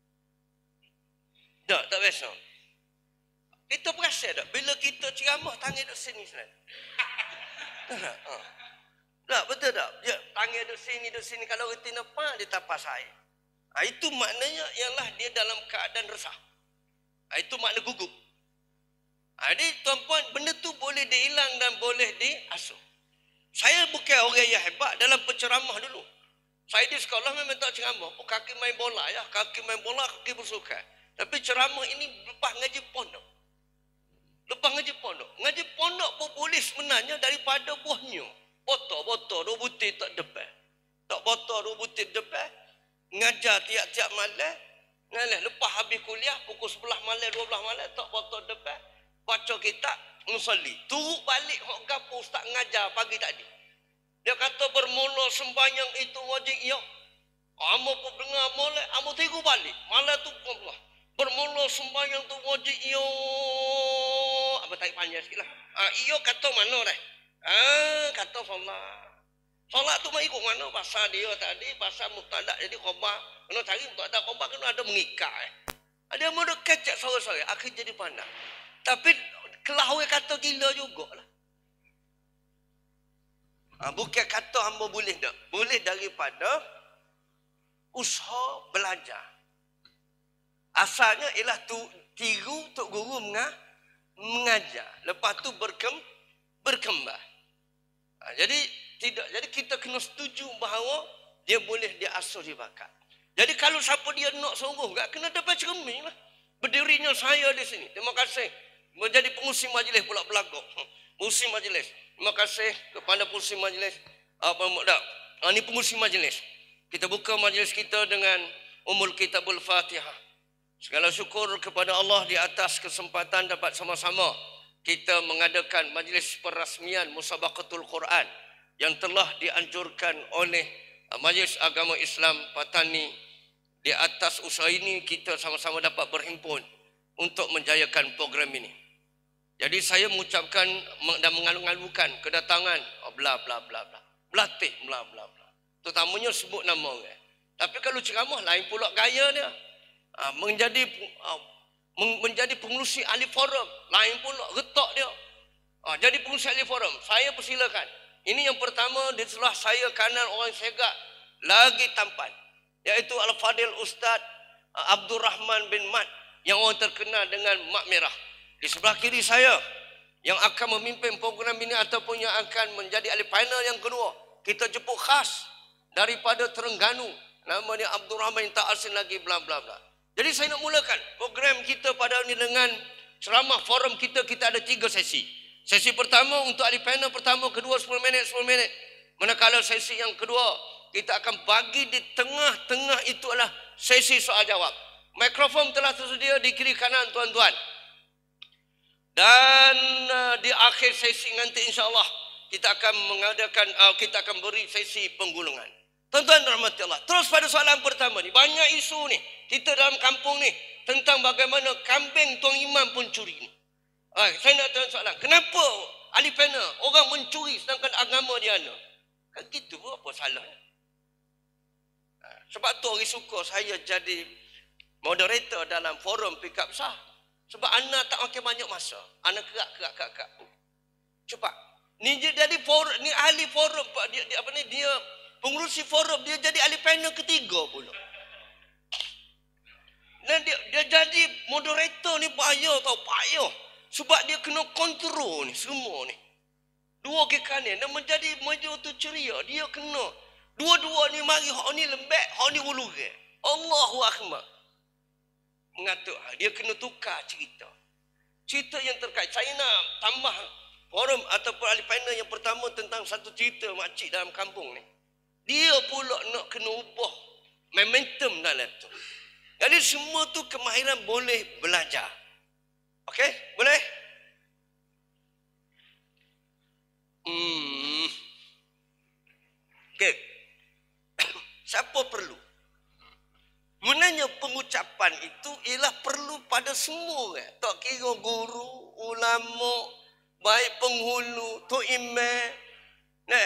Tak, tak biasa. Kita perasan tak bila kita ceramah tangan duduk sini sebenarnya. Ha. Tak, betul tak? Dia tangan duduk sini, duduk sini. Kalau reti nampak, dia tapas air. Ha, itu maknanya ialah dia dalam keadaan resah. Ha, itu makna gugup. Ha, jadi tuan-puan, benda tu boleh dihilang dan boleh diasuh. Saya bukan orang yang hebat dalam penceramah dulu. Saya di sekolah memang tak ceramah. Oh, kaki main bola ya. Kaki main bola, kaki bersukan. Tapi ceramah ini lepas ngaji pondok. Lepas ngaji pondok. Ngaji pondok pun boleh sebenarnya daripada buahnya. Botol-botol, dua butir tak depan. Tak botol, dua butir depan. Ngajar tiap-tiap malam. Ngalah, lepas habis kuliah, pukul sebelah malam, dua belah malam, tak botol depan. Baca kitab, musalli. Turut balik, hok gapo ustaz ngajar pagi tadi. Dia kata bermula sembahyang itu wajib ya. Amo pun dengar molek, amo tiru balik. Malam tu Allah. Bermula sembahyang tu wajib ya. Apa tak panjang sikitlah. Ah, iyo kata mana dah? Ah, kata solat. Solat tu mai ikut mana? Pasal dia tadi, pasal mubtada jadi khabar. Kena cari mubtada khabar kena ada mengikat eh. Ada yang mula kecek sore-sore, akhir jadi pandang. Tapi kelah orang kata gila jugalah. Ha, bukan kata hamba boleh tak? Boleh daripada usaha belajar. Asalnya ialah tu tiru tok guru mengah, mengajar. Lepas tu berkem, berkembang. Ha, jadi tidak. Jadi kita kena setuju bahawa dia boleh diasuh di bakat. Jadi kalau siapa dia nak sungguh, tak kena dapat cermin lah. Berdirinya saya di sini. Terima kasih. Menjadi pengurusi majlis pula belakang. Pengurusi majlis. Terima kasih kepada pengurusi majlis. Apa tak? Ha, ini pengurusi majlis. Kita buka majlis kita dengan Ummul Kitabul Fatihah. Segala syukur kepada Allah di atas kesempatan dapat sama-sama kita mengadakan majlis perasmian Musabaqatul Quran yang telah dianjurkan oleh Majlis Agama Islam Patani Di atas usaha ini kita sama-sama dapat berhimpun untuk menjayakan program ini. Jadi saya mengucapkan dan mengalu-alukan kedatangan oh, bla bla bla bla. Melatih bla bla bla. Terutamanya sebut nama orang. Tapi kalau ceramah lain pula gaya dia. Ha, menjadi uh, menjadi pengurusi ahli forum lain pula getak dia. Ha, jadi pengurusi ahli forum saya persilakan. Ini yang pertama di sebelah saya kanan orang Segak lagi tampan, iaitu Al-Fadil Ustaz Abdul Rahman bin Mat yang orang terkenal dengan Mak Merah. Di sebelah kiri saya yang akan memimpin program ini ataupun yang akan menjadi ahli panel yang kedua, kita jemput khas daripada Terengganu, nama dia Abdul Rahman yang tak asing lagi bla bla bla. Jadi saya nak mulakan program kita pada ini dengan ceramah forum kita. Kita ada tiga sesi. Sesi pertama untuk ahli panel pertama, kedua sepuluh minit sepuluh minit. Manakala sesi yang kedua kita akan bagi di tengah-tengah itu adalah sesi soal jawab. Mikrofon telah tersedia di kiri kanan tuan-tuan. Dan uh, di akhir sesi nanti insya-Allah kita akan mengadakan uh, kita akan beri sesi penggulungan. Tuan-tuan rahmati Allah. Terus pada soalan pertama ni, banyak isu ni kita dalam kampung ni tentang bagaimana kambing tuan imam pun curi ni. Ah, saya nak tanya soalan, kenapa ahli panel orang mencuri sedangkan agama dia ada? Kan gitu apa salahnya? Ah, sebab tu orang suka saya jadi moderator dalam forum pick up sah. Sebab anak tak makin banyak masa. Anak kerak-kerak-kerak. Cepat. Ni dia jadi forum, ni ahli forum Pak, dia, dia apa ni dia pengurusi forum, dia jadi ahli panel ketiga pula. Dan dia, dia jadi moderator ni bahaya tau, payah. Sebab dia kena kontrol ni semua ni. Dua ke kanan dan menjadi maju tu ceria, dia kena. Dua-dua ni mari hak ni lembek, hak ni ulu ke. Allahu akbar. Mengatur, dia kena tukar cerita. Cerita yang terkait. Saya nak tambah forum ataupun ahli panel yang pertama tentang satu cerita makcik dalam kampung ni. Dia pula nak kena ubah momentum dalam tu. Jadi semua tu kemahiran boleh belajar. Okey, boleh? Hmm. Okey. Siapa perlu? Gunanya pengucapan itu ialah perlu pada semua orang. Tak kira guru, ulama, baik penghulu, tok imam. Nah,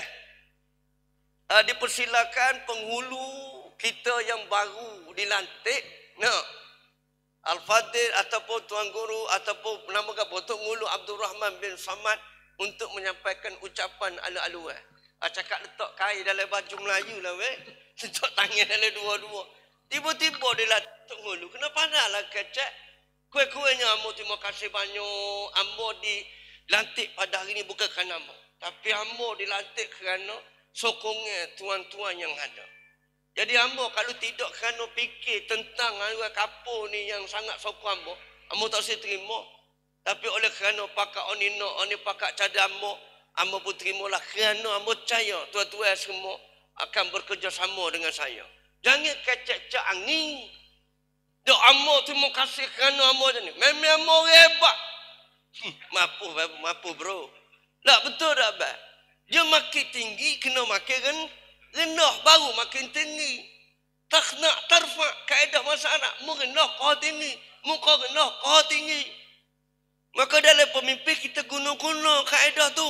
uh, dipersilakan penghulu kita yang baru dilantik. Nah, Al-Fadil ataupun Tuan Guru ataupun nama apa Tok Ngulu Abdul Rahman bin Samad untuk menyampaikan ucapan alu-alu. Ah, cakap letak kain dalam baju Melayu lah weh. Letak tangan dalam dua-dua. Tiba-tiba dia lah Tok Ngulu. Kenapa nak lah kecek? Kue-kuenya ambo terima kasih banyak. Ambo dilantik pada hari ini bukan kerana ambo. Tapi ambo dilantik kerana sokongnya tuan-tuan yang ada. Jadi ambo kalau tidak kerana fikir tentang orang kapur ni yang sangat sokong ambo, ambo tak boleh terima. Tapi oleh kerana pakak oni no, oni pakak cadang ambo, ambo pun terimalah kerana ambo percaya tuan-tuan semua akan bekerjasama dengan saya. Jangan kecek-cek angin. Dok ambo terima kasih kerana ambo ni. Memang ambo hebat. Hmm, mampu, mampu bro. Tak betul tak abang? Dia makin tinggi kena makin kan? Rendah baru makin tinggi. Tak nak tarfa kaedah masyarakat. Mu rendah kau tinggi. Muka rendah kau tinggi. Maka dalam pemimpin kita guna-guna kaedah tu.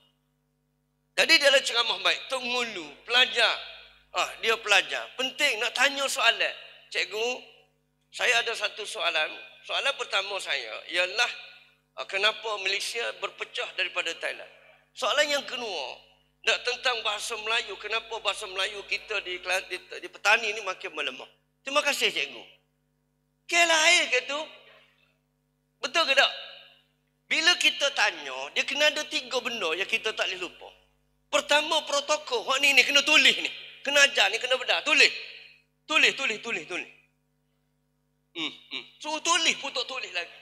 Jadi dalam ceramah baik. Tok Ngulu, pelajar. Ah, dia pelajar. Penting nak tanya soalan. Cikgu, saya ada satu soalan. Soalan pertama saya ialah ah, kenapa Malaysia berpecah daripada Thailand. Soalan yang kedua, nak tentang bahasa Melayu. Kenapa bahasa Melayu kita di, di, di petani ni makin melemah. Terima kasih cikgu. Kelah air ke tu? Betul ke tak? Bila kita tanya, dia kena ada tiga benda yang kita tak boleh lupa. Pertama, protokol. Hak ni ni kena tulis ni. Kena ajar ni, kena bedah. Tulis. Tulis, tulis, tulis, tulis. Hmm, hmm. Suruh tulis pun tak tulis lagi.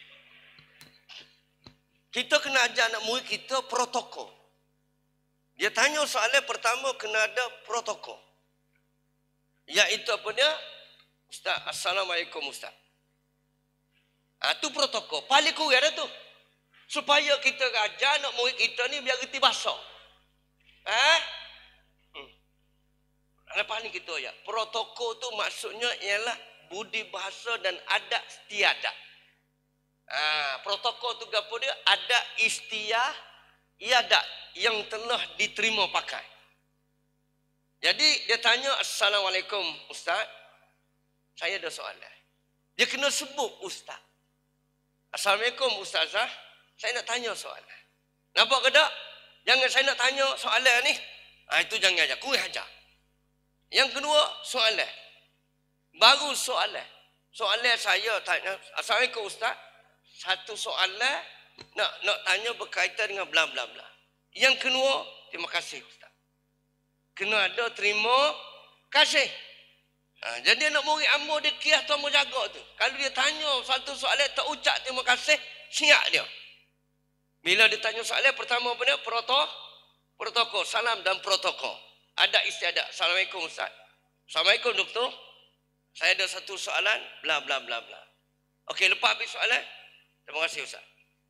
Kita kena ajar anak murid kita protokol. Dia tanya soalan pertama kena ada protokol. Iaitu apa dia? Ustaz, Assalamualaikum Ustaz. Ah, tu protokol. Paling kurang dah tu. Supaya kita ajar anak murid kita ni biar reti bahasa. Eh? Hmm. Paling ni kita ayat. Protokol tu maksudnya ialah budi bahasa dan adat istiadat. Ha, protokol tu apa dia? Adat istiadat yang telah diterima pakai. Jadi dia tanya, Assalamualaikum Ustaz, saya ada soalan. Dia kena sebut Ustaz. Assalamualaikum Ustazah, saya nak tanya soalan. Nampak ke tak? Jangan saya nak tanya soalan ni. Ha, itu jangan aja, kuih aja. Yang kedua, soalan. Baru soalan. Soalan saya tanya, Assalamualaikum Ustaz, satu soalan nak nak tanya berkaitan dengan bla bla bla. Yang kedua, terima kasih Ustaz. Kena ada terima kasih. Ha, jadi anak murid ambo dia kias tu ambo jaga tu. Kalau dia tanya satu soalan tak ucap terima kasih, siap dia. Bila dia tanya soalan pertama apa dia? Proto, protokol, salam dan protokol. Ada istiadat. Assalamualaikum Ustaz. Assalamualaikum doktor. Saya ada satu soalan, bla bla bla bla. Okey, lepas habis soalan, terima kasih Ustaz.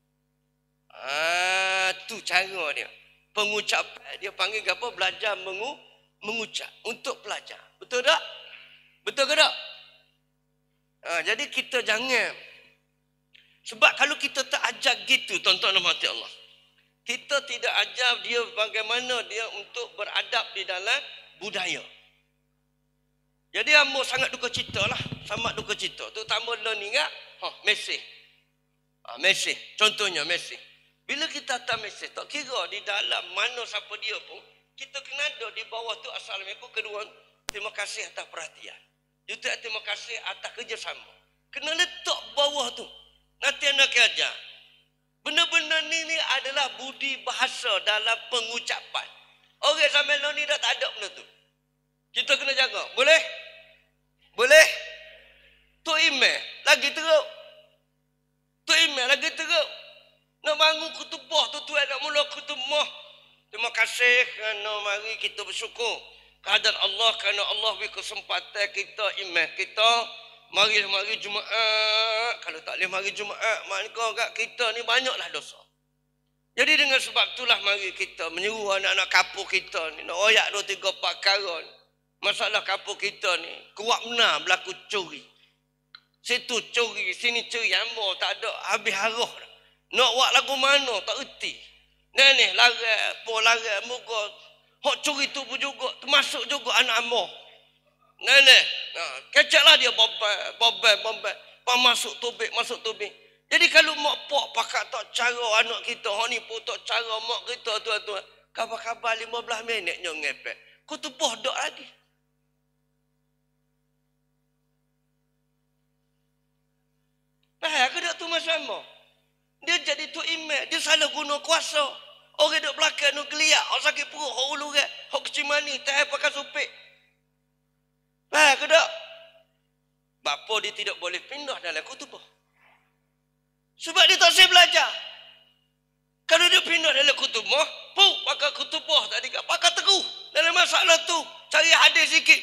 Ah, tu cara dia. Pengucapan dia panggil apa? Belajar mengu, mengucap untuk pelajar. Betul tak? Betul ke tak? Ha, jadi kita jangan. Sebab kalau kita tak ajar gitu, tuan-tuan dan hati Allah. Kita tidak ajar dia bagaimana dia untuk beradab di dalam budaya. Jadi ambo sangat duka cita lah. Sangat duka cita. Terutama learning kan? Ha, mesej. Ha, mesej. Contohnya mesej. Bila kita hantar mesej, tak kira di dalam mana siapa dia pun, kita kena ada di bawah tu Assalamualaikum. Kedua, terima kasih atas perhatian. Juga terima kasih atas kerjasama. Kena letak bawah tu. Nanti anda akan ajar. Benda-benda ni, ni adalah budi bahasa dalam pengucapan. Orang sampai lo ni dah tak ada benda tu. Kita kena jaga. Boleh? Boleh? Tu email. Lagi teruk. Tu email lagi teruk. Nak bangun kutubah tu tuan nak mula kutubah. Terima kasih kerana mari kita bersyukur kehadirat Allah kerana Allah beri kesempatan kita iman kita mari mari Jumaat. Kalau tak boleh mari Jumaat, maknanya kat kita ni banyaklah dosa. Jadi dengan sebab itulah mari kita menyeru anak-anak kampung kita ni nak royak dua tiga perkara ni. Masalah kampung kita ni kuat benar berlaku curi. Situ curi, sini curi, ambo tak ada habis harah. Nak buat lagu mana tak erti. Ni ni larat, po larat muka. Hok curi tu pun juga termasuk juga anak ambo. Ni ni. Nah, kecaklah dia bombay, bombay, bombay. Pas masuk tubik, masuk tubik. Jadi kalau mak pok pakat tak cara anak kita, hok ni pun tak cara mak kita tuan-tuan. Khabar-khabar lima belas minit nyong ngepek. Ku tu boh dok lagi. Faham ke tak tu sama? Dia jadi tu email, dia salah guna kuasa. Orang duduk belakang nak geliat, orang sakit perut, orang ulu rat, orang kecil mani, tak pakai supik. Faham ke tak? Bapa dia tidak boleh pindah dalam kutubah. Sebab dia tak saya belajar. Kalau dia pindah dalam kutubah, puk, pakai kutubah tadi, pakai teguh. Dalam masalah tu, cari hadis sikit.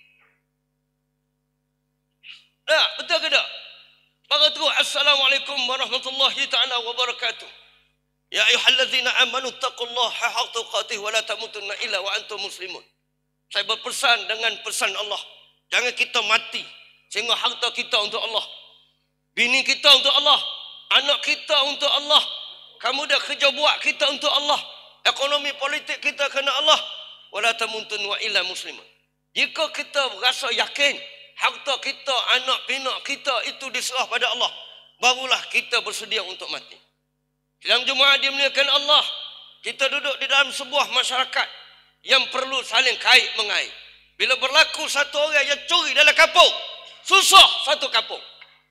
Tak, betul ke tak? Pakai teguh, Assalamualaikum warahmatullahi ta'ala wabarakatuh. Ya ayyuhallazina amanu taqullaha haqqa tuqatih wa la tamutunna illa wa antum muslimun. Saya berpesan dengan pesan Allah. Jangan kita mati sehingga harta kita untuk Allah. Bini kita untuk Allah. Anak kita untuk Allah. Kamu dah kerja buat kita untuk Allah. Ekonomi politik kita kerana Allah. Wa la tamutunna illa muslimun. Jika kita rasa yakin harta kita, anak pinak kita itu diserah pada Allah, barulah kita bersedia untuk mati. Dalam Jumaat dimuliakan Allah, kita duduk di dalam sebuah masyarakat yang perlu saling kait mengait. Bila berlaku satu orang yang curi dalam kampung, susah satu kampung.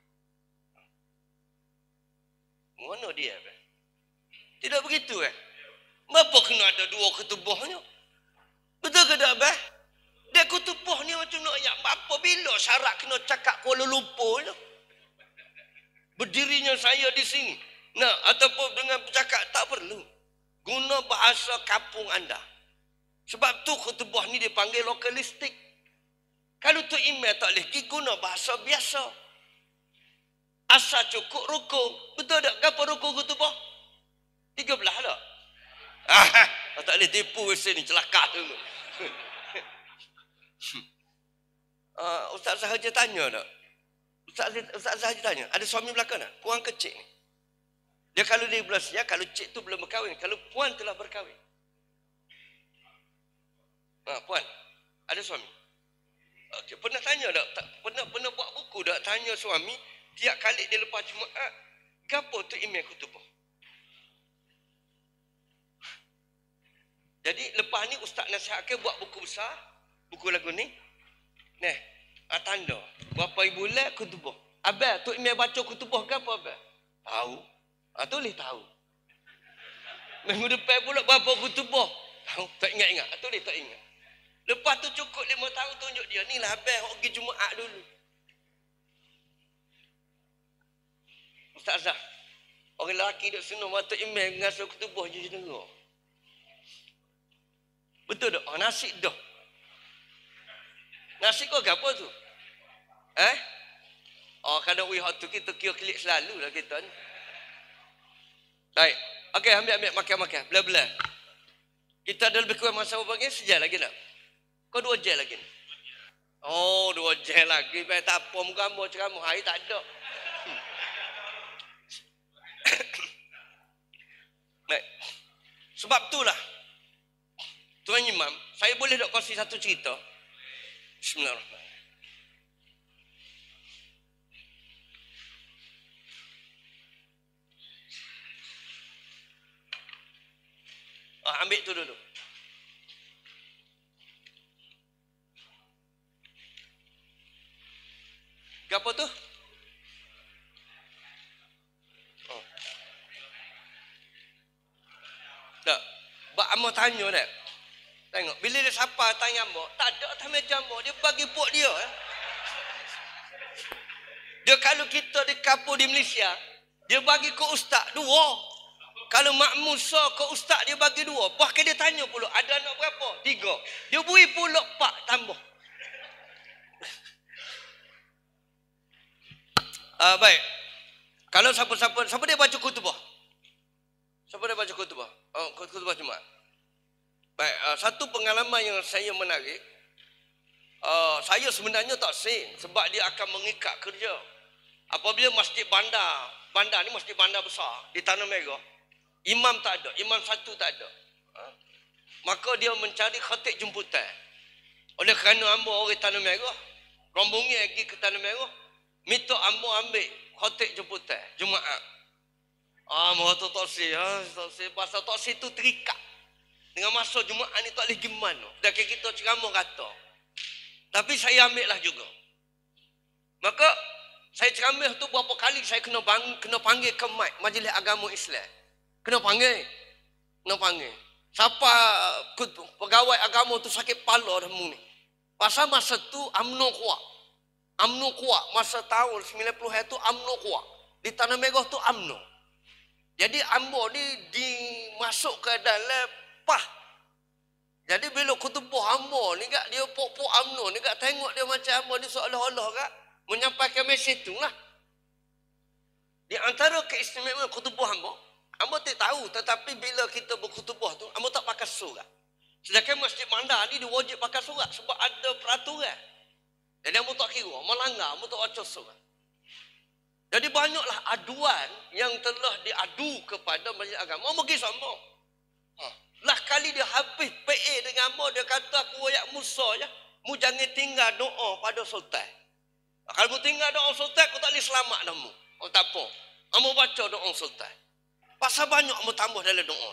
Mana dia? Tidak begitu eh? Kenapa kena ada dua ketubahnya? Betul ke tak, Abah? Dia kutubah ni macam nak ayat. Apa bila syarat kena cakap Kuala Lumpur je? Berdirinya saya di sini. Nah, ataupun dengan bercakap tak perlu. Guna bahasa kampung anda. Sebab tu kutubah ni dipanggil lokalistik. Kalau tu email tak boleh, guna bahasa biasa. Asal cukup rukun. Betul tak? Kenapa rukun kutubah? tiga belas tak? Ah, tak boleh tipu sini celaka tu. Uh, Ustaz sahaja tanya tak? Ustaz, Ustaz sahaja tanya, ada suami belakang tak? Puan ke cik ni? Dia kalau dia belum siap, kalau cik tu belum berkahwin, kalau puan telah berkahwin. Ha, puan, ada suami? Okay, pernah tanya tak? Pernah pernah buat buku tak? Tanya suami, tiap kali dia lepas Jumaat, gapo tu email kutubah? Jadi lepas ni Ustaz nasihatkan buat buku besar, buku lagu ni. Nah, ah, tanda. Berapa bulan kutubah. Abang, tu email baca kutubah ke apa abang? Tahu. Ah, tulis tahu. Minggu depan pula berapa kutubah? Tahu, tak ingat-ingat. Ah, tulis tak ingat. Lepas tu cukup lima tahun tunjuk dia. Ni lah abang, hok pergi Jumaat dulu. Ustazah, orang lelaki duk senang baca email ngasuh kutubah je je dengar. Betul tak? Oh, nasi dah. Nasi kau apa tu? Eh? Oh, kalau we hot tu kita kira klik selalu lah kita ni. Baik. Okey, ambil ambil makan-makan. Bela-bela. Kita ada lebih kurang masa berapa lagi? Sejam lagi tak? Kau dua jam lagi ni? Oh, dua jam lagi. Baik, tak apa. Muka-muka ceramah. Hari tak ada. Hmm. Baik. Sebab itulah. Tuan Imam, saya boleh tak kongsi satu cerita? Bismillahirrahmanirrahim. Ah, ambil tu dulu. Apa tu? Oh. Tak. Bak Amor tanya tak? Tengok. Bila dia sapa tanya Amor, tak ada atas meja Amor. Dia bagi pok dia. Eh? Dia kalau kita di kapur di Malaysia, dia bagi ke ustaz dua. Kalau Mak Musa ke ustaz dia bagi dua. Bahkan dia tanya pula, ada anak berapa? Tiga. Dia beri pula empat tambah. Uh, baik. Kalau siapa-siapa, siapa dia baca kutubah? Siapa dia baca kutubah? Oh, kutubah Jumaat. Baik, uh, satu pengalaman yang saya menarik. Uh, saya sebenarnya tak sen sebab dia akan mengikat kerja. Apabila masjid bandar, bandar ni masjid bandar besar di Tanah Merah, imam tak ada, imam satu tak ada. Uh, maka dia mencari khatib jemputan. Oleh kerana hamba orang Tanah Merah, rombongan pergi ke Tanah Merah, minta ambo ambil khatib jemputan Jumaat. Ah, mau tu toksi, ah, toksi pasal toksi tu terikat. Dengan masa Jumaat ni tak boleh gimana. Dah kita ceramah kata. Tapi saya ambil lah juga. Maka saya ceramah tu berapa kali saya kena bang, kena panggil ke mic Majlis Agama Islam. Kena panggil. Kena panggil. Siapa pegawai agama tu sakit kepala dah mu ni. Pasal masa tu U M N O kuat. U M N O kuat masa tahun sembilan puluhan tu U M N O kuat. Di Tanah Merah tu U M N O. Jadi ambo ni dimasuk ke dalam pah. Jadi bila kutubah ambo ni kak dia pok-pok U M N O ni kak tengok dia macam ambo ni seolah-olah kak menyampaikan mesej tu lah. Di antara keistimewaan kutubah ambo, ambo tak tahu tetapi bila kita berkutubah tu ambo tak pakai surat. Sedangkan masjid bandar ni dia wajib pakai surat sebab ada peraturan. Jadi kamu tak kira, melanggar, kamu tak baca surat. Jadi banyaklah aduan yang telah diadu kepada majlis agama. Kamu pergi sama. Ha. Lah kali dia habis P A dengan kamu, dia kata aku ayat Musa je. Mu jangan tinggal doa pada sultan. Kalau mu tinggal doa sultan, aku tak boleh selamat dah mu. Oh tak apa. Kamu baca doa sultan. Pasal banyak kamu tambah dalam doa.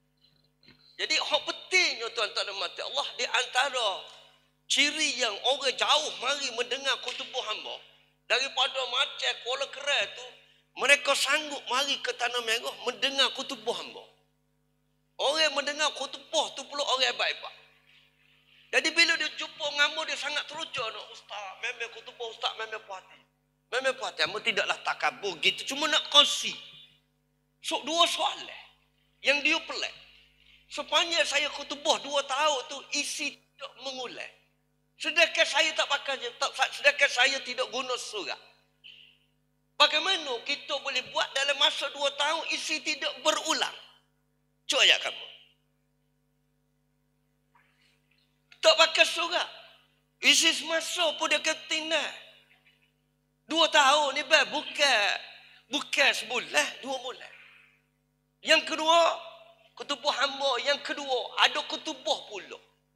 Jadi hak pentingnya tuan-tuan dan mati Allah di antara ciri yang orang jauh mari mendengar kutubah hamba daripada macam Kuala Kerai tu, mereka sanggup mari ke Tanah Merah mendengar kutubah hamba. Orang mendengar kutubah tu pula orang baik-baik. Jadi bila dia jumpa ngamu dia sangat teruja nak ustaz, memang kutubah ustaz memang puati. Memang puati, hamba tidaklah takabur gitu, cuma nak kongsi. So dua soalan yang dia pelik. Sepanjang saya kutubah dua tahun tu isi tidak mengulang. Sedangkan saya tak pakai, tak, sedangkan saya tidak guna surat. Bagaimana kita boleh buat dalam masa dua tahun isi tidak berulang? Cuba ayat kamu. Tak pakai surat. ISIS masuk pun dia kata dah. Dua tahun ni bah, bukan bukan sebulan, dua bulan. Yang kedua, ketubuh hamba yang kedua ada ketubuh pula.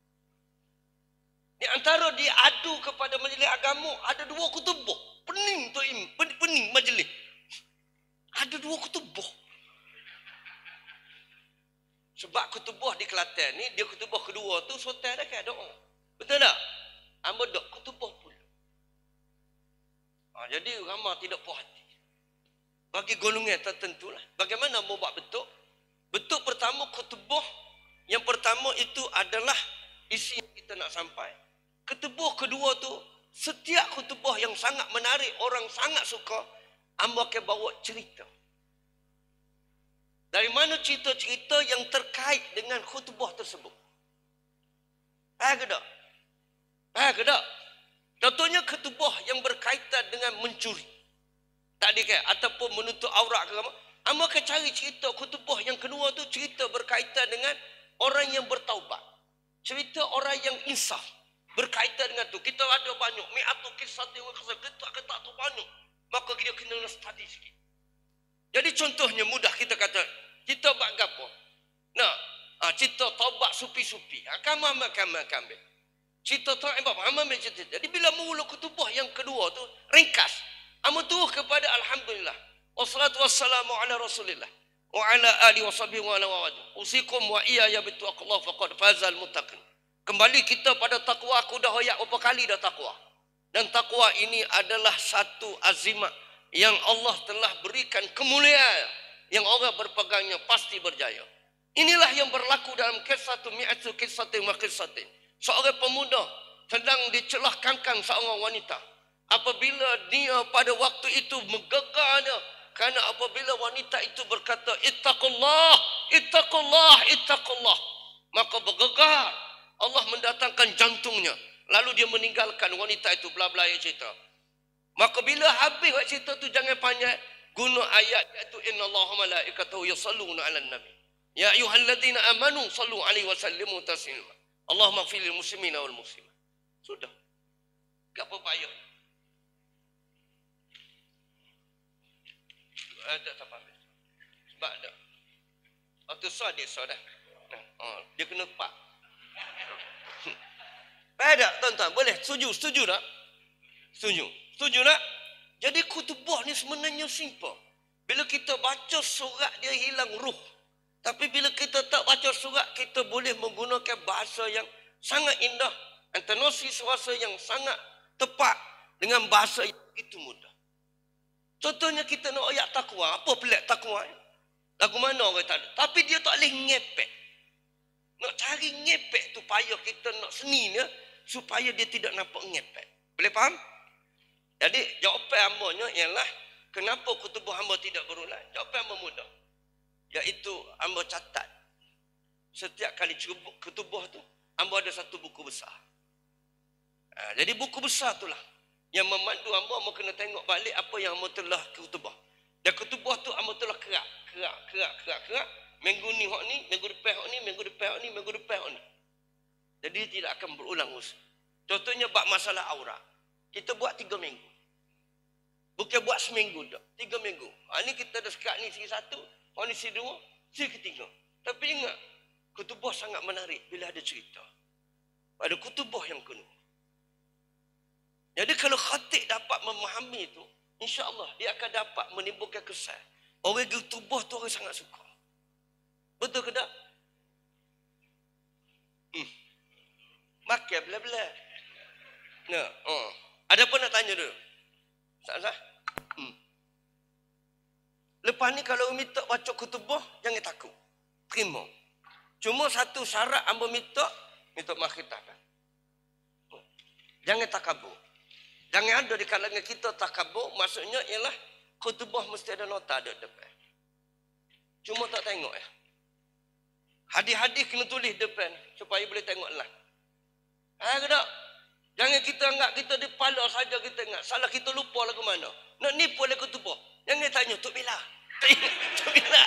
Di antara dia adu kepada majlis agama ada dua ketubuh. Pening tu im, pening, pening majlis. Ada dua ketubuh. Sebab ketubuh di Kelantan ni dia ketubuh kedua tu sultan dah kan doa. Betul tak? Hamba dok ketubuh pula. Ha, jadi ramai tidak puas hati. Bagi golongan tertentu lah. Bagaimana mau buat bentuk? Bentuk pertama ketubuh. Yang pertama itu adalah isi yang kita nak sampai. Ketubuh kedua tu, setiap ketubuh yang sangat menarik, orang sangat suka, hamba akan bawa cerita. Dari mana cerita-cerita yang terkait dengan khutbah tersebut? Faham ke tak? Faham ke tak? Contohnya khutbah yang berkaitan dengan mencuri. Tak ada kan? Ataupun menutup aurat ke apa? Hamba akan cari cerita khutbah yang kedua tu, cerita berkaitan dengan orang yang bertaubat. Cerita orang yang insaf. Berkaitan dengan tu. Kita ada banyak. Mi'atu kisah wa kisah. Kita akan tak tahu banyak. Maka kita kena study sikit. Jadi contohnya mudah kita kata, kita buat apa? Nah, ha, cerita taubat supi-supi. Ha, kamar kamar kamar. Cerita taubat apa? Hamba cerita. Jadi bila mula kutubah yang kedua tu ringkas. Hamba tuh kepada alhamdulillah. Wassalatu wassalamu ala Rasulillah wa ala alihi washabihi wa ala wa usikum wa iyaya bittaqwa faqad fazal muttaqin. Kembali kita pada takwa. Aku dah hoyak berapa kali dah takwa. Dan takwa ini adalah satu azimat yang Allah telah berikan kemuliaan yang orang berpegangnya pasti berjaya. Inilah yang berlaku dalam kisah tu mi'atu kisatin wa kisatin. Seorang pemuda sedang dicelah kangkang seorang wanita. Apabila dia pada waktu itu menggegar dia, kerana apabila wanita itu berkata ittaqullah, ittaqullah, ittaqullah, maka bergegar. Allah mendatangkan jantungnya. Lalu dia meninggalkan wanita itu, bla bla yang cerita. Maka bila habis buat cerita tu jangan panjang, guna ayat iaitu innallaha malaikatahu yusalluna 'alan nabi. Ya ayyuhalladzina amanu sallu 'alaihi wa sallimu taslima. Allahumma ighfir lil muslimina wal muslimat. Sudah. Tak apa payah. Ada tak apa. Sebab ada. Waktu sah dia sah dah. Oh, dia kena pak. Baik tak tuan-tuan? Boleh? Setuju? Setuju tak? Setuju. Setuju tak? Jadi kutubah ni sebenarnya simple. Bila kita baca surat dia hilang ruh. Tapi bila kita tak baca surat, kita boleh menggunakan bahasa yang sangat indah. Intonasi suara yang sangat tepat dengan bahasa yang itu mudah. Contohnya kita nak ayat takwa. Apa pelik takwa? Lagu mana orang tak ada? Tapi dia tak boleh ngepek. Nak cari ngepek tu payah kita nak seni dia supaya dia tidak nampak ngepek. Boleh faham? Jadi jawapan hambanya ialah kenapa kutubah hamba tidak berulang? Jawapan hamba mudah. Iaitu hamba catat. Setiap kali kutubah tu hamba ada satu buku besar. Ha, jadi buku besar itulah yang memandu hamba. Hamba kena tengok balik apa yang hamba telah kutubah. Dan kutubah tu hamba telah kerak, kerak, kerak, kerak, kerak. Minggu ni hok ni, minggu depan hok ni, minggu depan hok ni, minggu depan hok ni. Jadi tidak akan berulang usaha. Contohnya bab masalah aurat. Kita buat tiga minggu. Bukan buat seminggu dah. Tiga minggu. Ha, ni kita dah sekat ni segi satu. Ha, ni segi dua. Segi ketiga. Tapi ingat. Kutubah sangat menarik bila ada cerita. Ada kutubah yang kedua. Jadi kalau khatib dapat memahami itu, insya-Allah dia akan dapat menimbulkan kesan. Orang kutubah tu orang sangat suka. Betul ke tak? Hmm. Makan bela-bela. Nah, oh. Ada apa nak tanya dulu? Sah-sah? Hmm. Lepas ni kalau minta baca kutubah, jangan takut. Terima. Cuma satu syarat hamba minta, minta makhitahkan. Jangan takabur. Jangan ada di kalangan kita takabur, maksudnya ialah kutubah mesti ada nota ada depan. Cuma tak tengok ya. Hadis-hadis kena tulis depan supaya boleh tengok lah. Ha ke tak? Jangan kita anggap kita di kepala saja kita ingat. Salah kita lupa lagu mana. Nak nipu oleh kutubah. Jangan tanya Tok Bila. Tok Bila.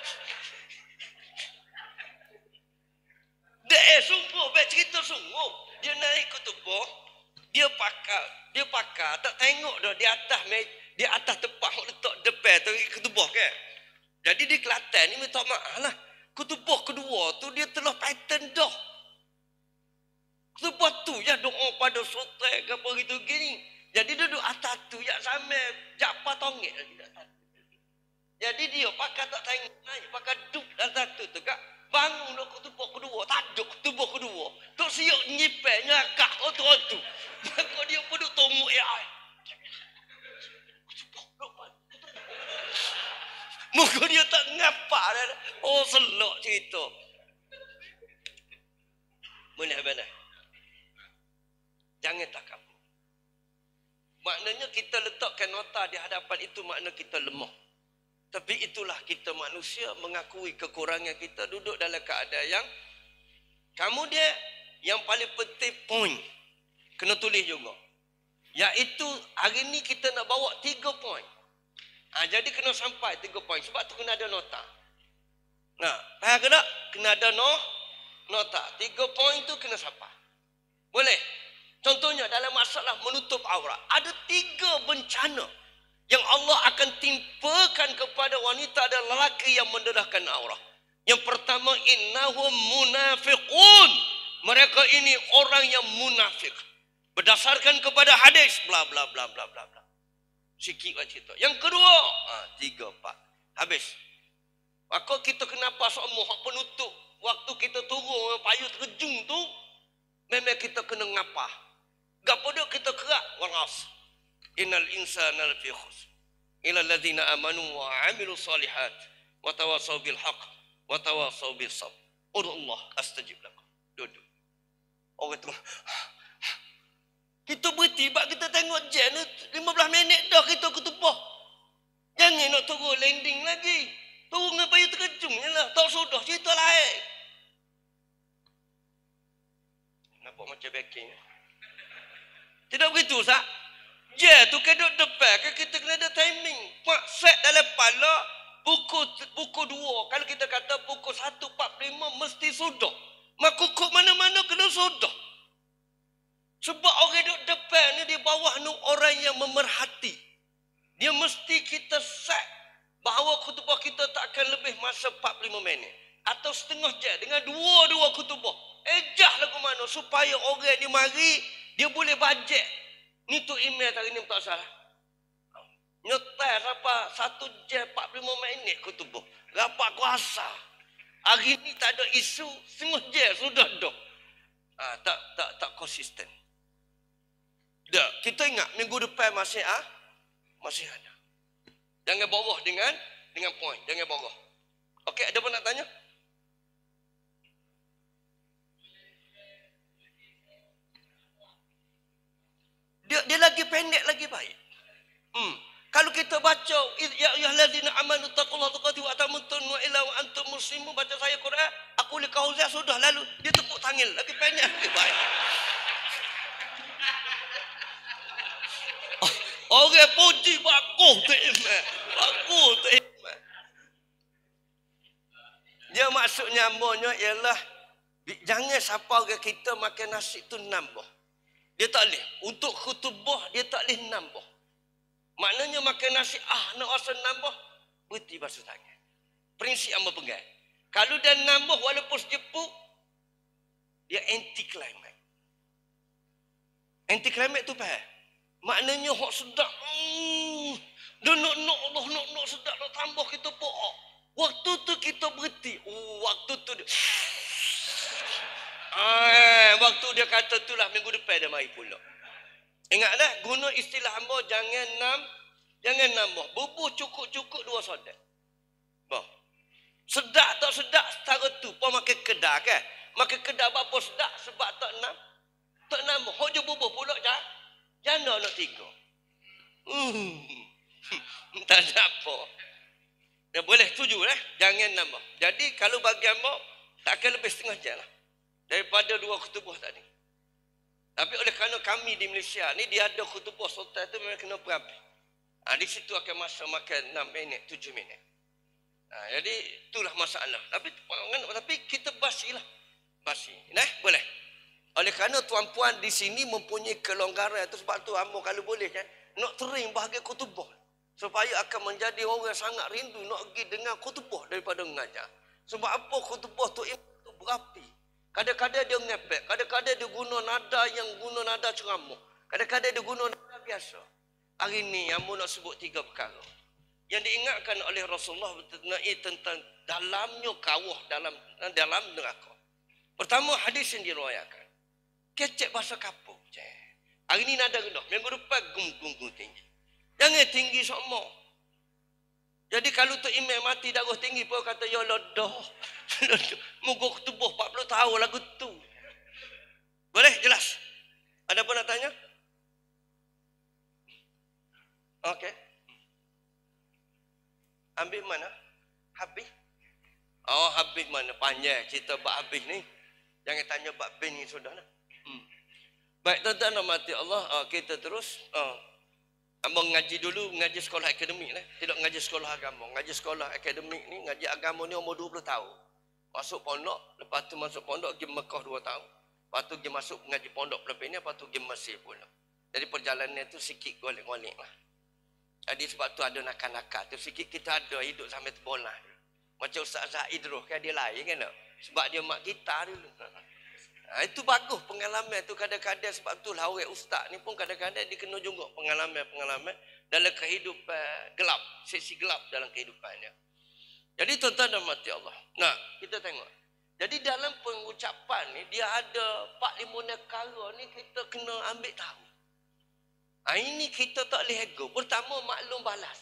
Dia eh sungguh, baik cerita sungguh. Dia naik kutubah, dia pakar, dia pakar tak tengok dah di atas di atas tempat hok letak depan tu kutubah kan. Jadi di Kelantan ni minta maaf lah. Kutubah kedua tu dia telah pattern dah. Kutubah tu ya doa pada sultan ke apa gitu gini. Jadi dia duduk atas tu ya sampai japa tongek lagi atas. Jadi dia pakai tak tengok naik pakai duk atas tu tu kak. Bangun dah kutubah kedua, tajuk kutubah kedua. Tok siok nyipek nyakak otu-otu. Maka dia pun duk tomuk ai. Muka dia tak ngapa dah. Oh selok cerita. Benar-benar. Jangan takabur. Maknanya kita letakkan nota di hadapan itu makna kita lemah. Tapi itulah kita manusia mengakui kekurangan kita duduk dalam keadaan yang kamu dia yang paling penting point. Kena tulis juga. Iaitu hari ni kita nak bawa tiga point. Ha, jadi kena sampai tiga point. Sebab tu kena ada nota. Nah, faham ke tak? Kena ada no, nota. Tiga point tu kena sampai. Boleh? Contohnya dalam masalah menutup aurat. Ada tiga bencana yang Allah akan timpakan kepada wanita dan lelaki yang mendedahkan aurat. Yang pertama, innahum munafiqun. Mereka ini orang yang munafik. Berdasarkan kepada hadis, bla bla bla bla bla bla. Sikit lah cerita. Yang kedua, ha, tiga, empat. Habis. Maka kita kenapa semua hak penutup waktu kita turun payung terjung tu, memang kita kena ngapa. Gapo dak kita kerak waras. Innal insana lafi khusr. Ila alladzina amanu wa amilu salihat wa tawasaw bil haqq wa tawasaw bis sabr. Allah astajib lakum. Duduk. Orang tu kita berhenti bab kita tengok jen lima belas minit dah kita ketupah. Jangan nak turun landing lagi. Turun dengan payung terkejung je lah. Tak sudah cerita lain. Nampak macam backing. Tidak begitu, Ustaz? Je tu ke duduk depan ke kita kena ada timing. Mak set dalam kepala pukul pukul dua. Kalau kita kata pukul satu empat puluh lima mesti sudah. Mak kukuk mana-mana kena sudah. Sebab orang duduk depan ni di bawah ni orang yang memerhati. Dia mesti kita set bahawa khutbah kita tak akan lebih masa empat puluh lima minit. Atau setengah jam dengan dua-dua khutbah. Ejah lagu mana supaya orang ni mari dia boleh bajet. Ni tu email hari ni tak salah. Nyetel apa satu jam empat puluh lima minit khutbah. Rapat kuasa. Hari ni tak ada isu, setengah jam sudah dah. Ha, tak tak tak konsisten. Dah, kita ingat minggu depan masih ah masih ada. Jangan bawah dengan dengan point, jangan bawah. Okey, ada apa nak tanya? Dia dia lagi pendek lagi baik. Hmm. Kalau kita baca ya ayyuhallazina amanu taqullaha tuqatih wa tamutunna illa wa antum muslimun, baca saya Quran, aku li kauzah sudah lalu dia tepuk tangan lagi pendek lagi baik. Orang puji bagus tu iman. Bagus tu iman. Dia maksudnya ambonya ialah jangan siapa orang kita makan nasi tu nambah. Dia tak boleh. Untuk khutbah dia tak boleh nambah. Maknanya makan nasi ah nak rasa nambah, berhenti basuh tangan. Prinsip ambo pegang. Kalau dia nambah walaupun sejepuk, dia anti climax. Anti climax tu faham? Maknanya hok sedap. Hmm, dia nak nak Allah nak nak sedap nak tambah kita pokok. Waktu tu kita berhenti. Oh, waktu tu dia. Ah, waktu dia kata itulah minggu depan dia mari pula. Ingatlah guna istilah hamba jangan nam, jangan nambah. Bubuh cukup-cukup dua sodak. Bah. Sedap tak sedap setara tu. Pun makan kedah kan. Makan kedah apa sedap sebab tak nam. Tak nambah. Hok je bubuh pula dah. Jana nak tiga. Hmm. Tak ada apa. Ya, boleh setuju lah. Jangan nambah. Jadi kalau bagi hamba takkan lebih setengah jam lah. Daripada dua khutbah tadi. Tapi oleh kerana kami di Malaysia ni dia ada khutbah sultan tu memang kena berapi. Ha, di situ akan masa makan enam minit, tujuh minit. Ha, jadi itulah masalah. Tapi tapi kita basilah. Basi. Nah, boleh. Oleh kerana tuan-puan di sini mempunyai kelonggaran. Itu sebab tu hamba kalau boleh kan, nak tering bahagian khutbah. Supaya akan menjadi orang sangat rindu nak pergi dengar khutbah daripada mengajar. Sebab apa khutbah tu itu berapi. Kadang-kadang dia ngepek, kadang-kadang dia guna nada yang guna nada ceramah. Kadang-kadang dia guna nada biasa. Hari ni hamba nak sebut tiga perkara. Yang diingatkan oleh Rasulullah mengenai tentang dalamnya kawah dalam dalam neraka. Pertama hadis yang diriwayatkan. Kecek bahasa kapur. Hari ni nada rendah. Minggu depan gung-gung tinggi. Jangan tinggi semua. Jadi kalau tu imam mati darah tinggi pun kata ya lodoh. Muka ketubuh empat puluh tahun lagu tu. Boleh jelas? Ada apa nak tanya? Okey. Habis mana? Habis? Oh, habis mana? Panjang cerita bab habis ni. Jangan tanya bab bin ni sudah lah. Hmm. Baik, tuan-tuan dan mati Allah, uh, kita terus uh, abang ngaji dulu, ngaji sekolah akademik lah. Tidak ngaji sekolah agama. Ngaji sekolah akademik ni, ngaji agama ni umur dua puluh tahun. Masuk pondok, lepas tu masuk pondok pergi Mekah dua tahun. Lepas tu pergi masuk ngaji pondok lebih ni, lepas tu pergi Mesir pula. Jadi perjalanan tu sikit golek-golek lah. Jadi sebab tu ada nakal-nakal tu sikit kita ada hidup sampai terbolah. Macam Ustaz Zaid Roh kan dia lain kan tak? Sebab dia mak kita dulu. Ha, itu bagus pengalaman tu kadang-kadang sebab tu lah orang ustaz ni pun kadang-kadang dia kena juga pengalaman-pengalaman dalam kehidupan gelap, sesi gelap dalam kehidupannya. Jadi tuan-tuan dan mati Allah. Nah, kita tengok. Jadi dalam pengucapan ni dia ada empat lima perkara ni kita kena ambil tahu. Ha, ini kita tak boleh ego. Pertama maklum balas.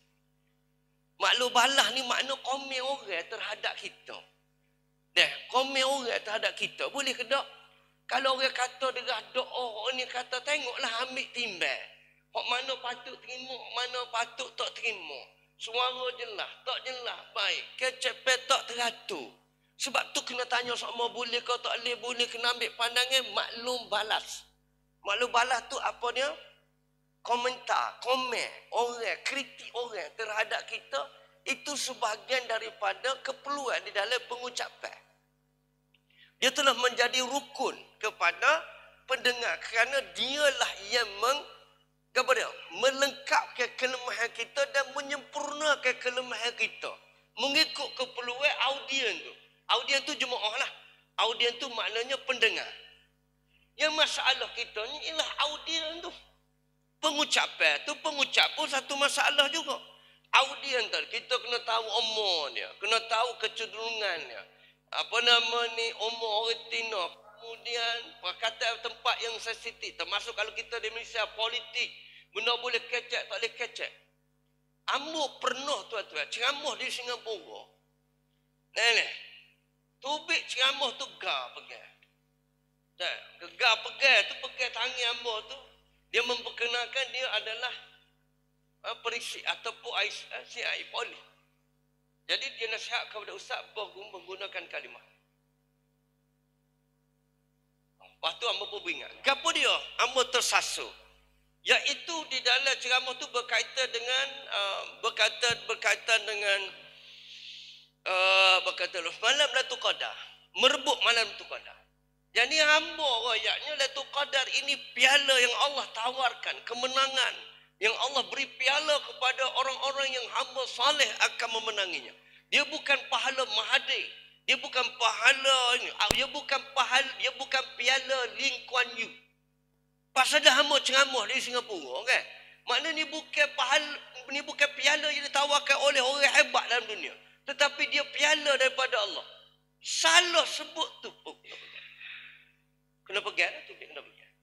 Maklum balas ni makna komen orang terhadap kita. Dah, komen orang terhadap kita. Boleh ke tak? Kalau orang kata derah doa, orang ni kata tengoklah ambil timbang. Hak mana patut terima, mana patut tak terima. Suara jelas, tak jelas, baik. Kecepet tak teratur. Sebab tu kena tanya sama boleh ke tak boleh, boleh kena ambil pandangan maklum balas. Maklum balas tu apa dia? Komentar, komen orang, kritik orang terhadap kita. Itu sebahagian daripada keperluan di dalam pengucapan. Dia telah menjadi rukun kepada pendengar kerana dialah yang meng, dia, melengkapkan kelemahan kita dan menyempurnakan kelemahan kita. Mengikut keperluan audien tu. Audien tu jemaah lah. Audien tu maknanya pendengar. Yang masalah kita ni ialah audien tu. Pengucapan tu, pengucap pun satu masalah juga. Audien tadi kita kena tahu umur dia, kena tahu kecenderungan dia. Apa nama ni umur retina, kemudian perkataan tempat yang sensitif, termasuk kalau kita di Malaysia politik, benda boleh kecek tak boleh kecek. Ambo pernah tuan-tuan ceramah di Singapura. Nah ni. Tubik ceramah tu gar pegang. Tak, gegar pegang tu pegang tangan ambo tu. Dia memperkenalkan dia adalah perisi ataupun C I polis. Jadi dia nasihat kepada ustaz bagus menggunakan kalimah. Lepas tu hamba pun beringat. Apa dia? Hamba tersasul. Iaitu di dalam ceramah tu berkaitan dengan uh, berkaitan berkaitan dengan uh, berkaitan malam Lailatul Qadar. Merebut malam Lailatul Qadar. Jadi hamba rakyatnya Lailatul Qadar ini piala yang Allah tawarkan, kemenangan yang Allah beri piala kepada orang-orang yang hamba saleh akan memenanginya. Dia bukan pahala Mahathir, dia bukan pahala ini, dia bukan pahala, dia bukan piala Lee Kuan Yew. Pasal dah hamba ceramah di Singapura, kan? Maknanya ni bukan pahala, ni bukan piala yang ditawarkan oleh orang hebat dalam dunia, tetapi dia piala daripada Allah. Salah sebut tu. Oh, kena pegang lah tu, kena pegang.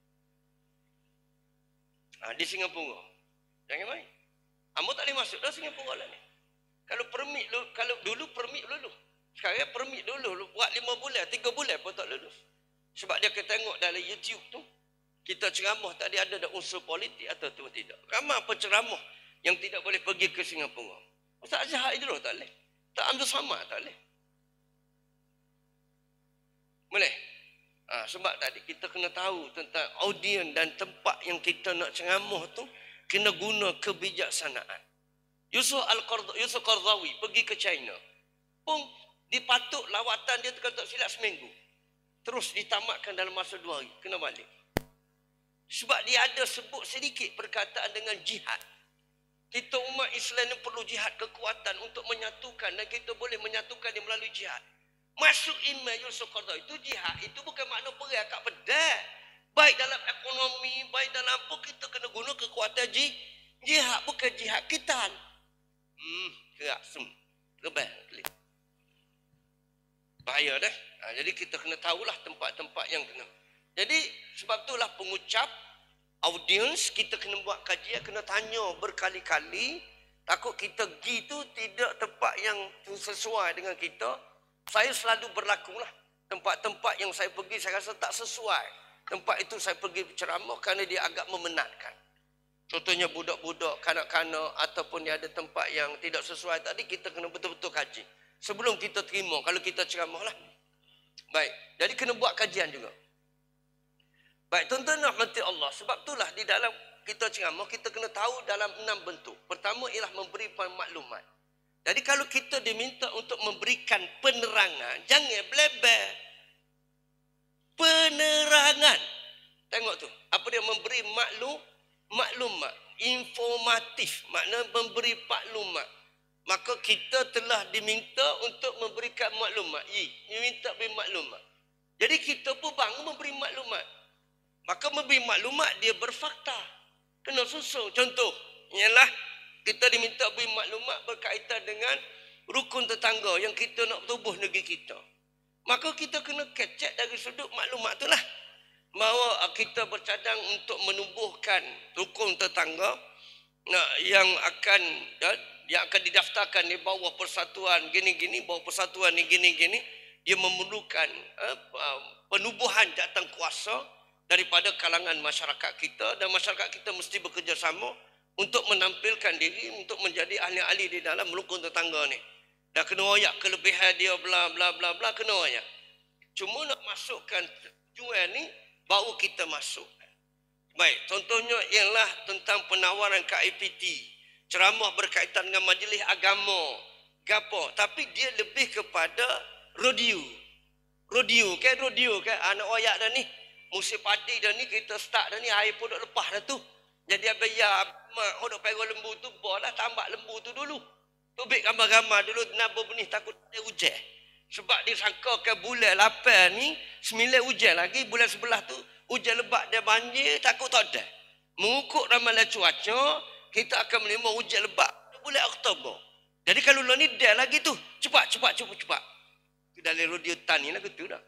Ha, di Singapura. Jangan main. Hamba tak boleh masuk dah Singapura lah ni. Kalau permit, kalau dulu permit lulus. Sekarang permit dulu, buat lima bulan, tiga bulan pun tak lulus. Sebab dia akan tengok dalam YouTube tu, kita ceramah tadi ada ada unsur politik atau tu tidak. Ramai penceramah yang tidak boleh pergi ke Singapura. Ustaz Zahid Idrus tak boleh. Tak ambil sama tak boleh. Boleh? Ha, sebab tadi kita kena tahu tentang audien dan tempat yang kita nak ceramah tu, kena guna kebijaksanaan. Yusuf Al-Qardawi, Yusuf Qardawi pergi ke China. Pun dipatuk lawatan dia tu kalau tak silap seminggu. terus ditamatkan dalam masa dua hari, kena balik. Sebab dia ada sebut sedikit perkataan dengan jihad. Kita umat Islam ni perlu jihad kekuatan untuk menyatukan, dan kita boleh menyatukan dia melalui jihad. Masuk iman Yusuf Qardah itu jihad, itu bukan makna perang kat pedang. Baik dalam ekonomi, baik dalam apa, kita kena guna kekuatan ji, jihad, bukan jihad kitan. Hmm, gerak sem. Lebih. Bahaya dah. Ha, jadi kita kena tahulah tempat-tempat yang kena. Jadi sebab itulah pengucap, audiens, kita kena buat kajian, kena tanya berkali-kali. Takut kita pergi tu tidak tempat yang sesuai dengan kita. Saya selalu berlakulah. Tempat-tempat yang saya pergi, saya rasa tak sesuai. Tempat itu saya pergi berceramah kerana dia agak memenatkan. Contohnya budak-budak, kanak-kanak, ataupun dia ada tempat yang tidak sesuai tadi, kita kena betul-betul kaji. Sebelum kita terima, kalau kita ceramah lah. Baik, jadi kena buat kajian juga. Baik, tuan-tuan rahmati Allah. Sebab itulah di dalam kita ceramah, kita kena tahu dalam enam bentuk. Pertama ialah memberi maklumat. Jadi kalau kita diminta untuk memberikan penerangan, jangan bleber. Penerangan. Tengok tu. Apa dia memberi maklum, maklumat. Informatif. Makna memberi maklumat. Maka kita telah diminta untuk memberikan maklumat. I, diminta beri maklumat. Jadi kita pun bangun memberi maklumat. Maka memberi maklumat dia berfakta. Kena susun. Contoh, ialah kita diminta beri maklumat berkaitan dengan rukun tetangga yang kita nak tubuh negeri kita. Maka kita kena kecek dari sudut maklumat itulah. Bahawa kita bercadang untuk menubuhkan rukun tetangga yang akan yang akan didaftarkan di bawah persatuan gini-gini, bawah persatuan ni gini-gini. Dia memerlukan uh, penubuhan jawatan kuasa daripada kalangan masyarakat kita, dan masyarakat kita mesti bekerjasama untuk menampilkan diri untuk menjadi ahli-ahli di dalam rukun tetangga ni. Dah kena royak kelebihan dia bla bla bla bla, kena royak. Cuma nak masukkan jual ni baru kita masuk. Baik, contohnya ialah tentang penawaran K I P T. Ceramah berkaitan dengan majlis agama, gapo, tapi dia lebih kepada rodeo. Rodeo kan, rodeo kan, anak royak dah ni. Musim padi dah ni, kita start dah ni, air pun dah lepas dah tu. Jadi biar mak hodok pergi lembu tu, bawa lah tambak lembu tu dulu. Tubik gambar-gambar dulu, nabur benih takut ada hujan. Sebab disangkakan bulan lapan ni, sembilan hujan lagi, bulan sebelah tu, hujan lebat dia banjir, takut tak ada. Mengukut ramalan cuaca, kita akan menerima hujan lebat bulan Oktober. Jadi kalau lo ni dah lagi tu, cepat, cepat, cepat, cepat. Itu dalam rodeo tan ni lah gitu dah.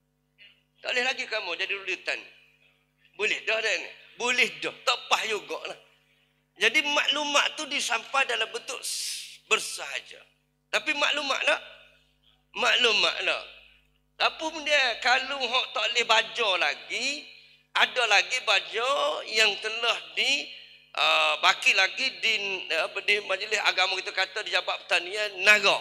Tak boleh lagi kamu jadi rodeo tan. Boleh dah dah ni. Boleh dah. Tak pah juga lah. Jadi maklumat tu disampai dalam bentuk bersahaja. Tapi maklumat tak? Maklumat tak? Apa pun dia, kalau hok tak boleh baca lagi, ada lagi baca yang telah di uh, baki lagi di, uh, di majlis agama kita kata di Jabat Pertanian Naga.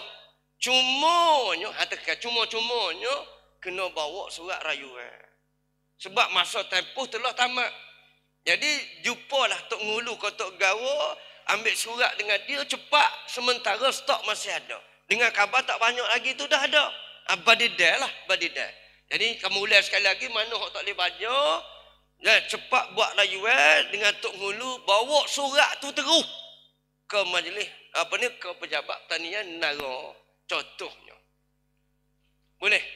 Cumanya, hatakan cuma-cumanya kena bawa surat rayuan. Sebab masa tempoh telah tamat. Jadi jumpalah Tok Ngulu ke Tok Gawa, ambil surat dengan dia cepat, sementara stok masih ada. Dengan khabar tak banyak lagi tu dah ada. Abadidah lah, abadidah. Jadi kamu ulang sekali lagi, mana orang tak boleh baca, ya, cepat buat rayuan dengan Tok Ngulu, bawa surat tu terus ke majlis, apa ni, ke pejabat pertanian Nara. Contohnya. Boleh?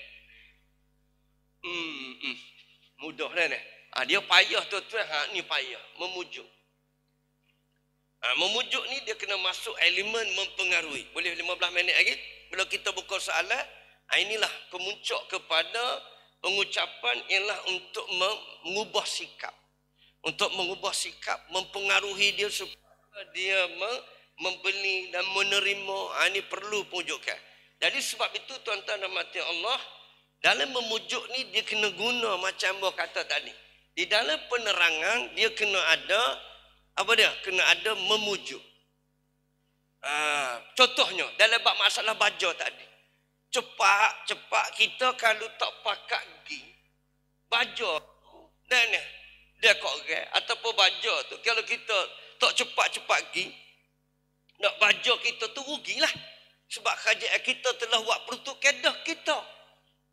Hmm, hmm. Mudah dah ni. Ha, dia payah tuan-tuan, ha, ni payah. Memujuk. Ha, memujuk ni dia kena masuk elemen mempengaruhi. Boleh lima belas minit lagi? Bila kita buka soalan, ha, inilah kemuncak kepada pengucapan ialah untuk mengubah sikap. Untuk mengubah sikap, mempengaruhi dia supaya dia membeli dan menerima. Ha, ini perlu pujukan. Jadi sebab itu tuan-tuan dan mati Allah, dalam memujuk ni dia kena guna macam apa kata tadi. Di dalam penerangan dia kena ada apa dia? Kena ada memujuk. Ha, contohnya dalam bab masalah baja tadi. Cepat, cepat kita kalau tak pakat gi baja dan dia kok okay, ataupun baja tu kalau kita tak cepat-cepat gi nak baja kita tu rugilah. Sebab kerajaan kita telah buat peruntuk kedah kita.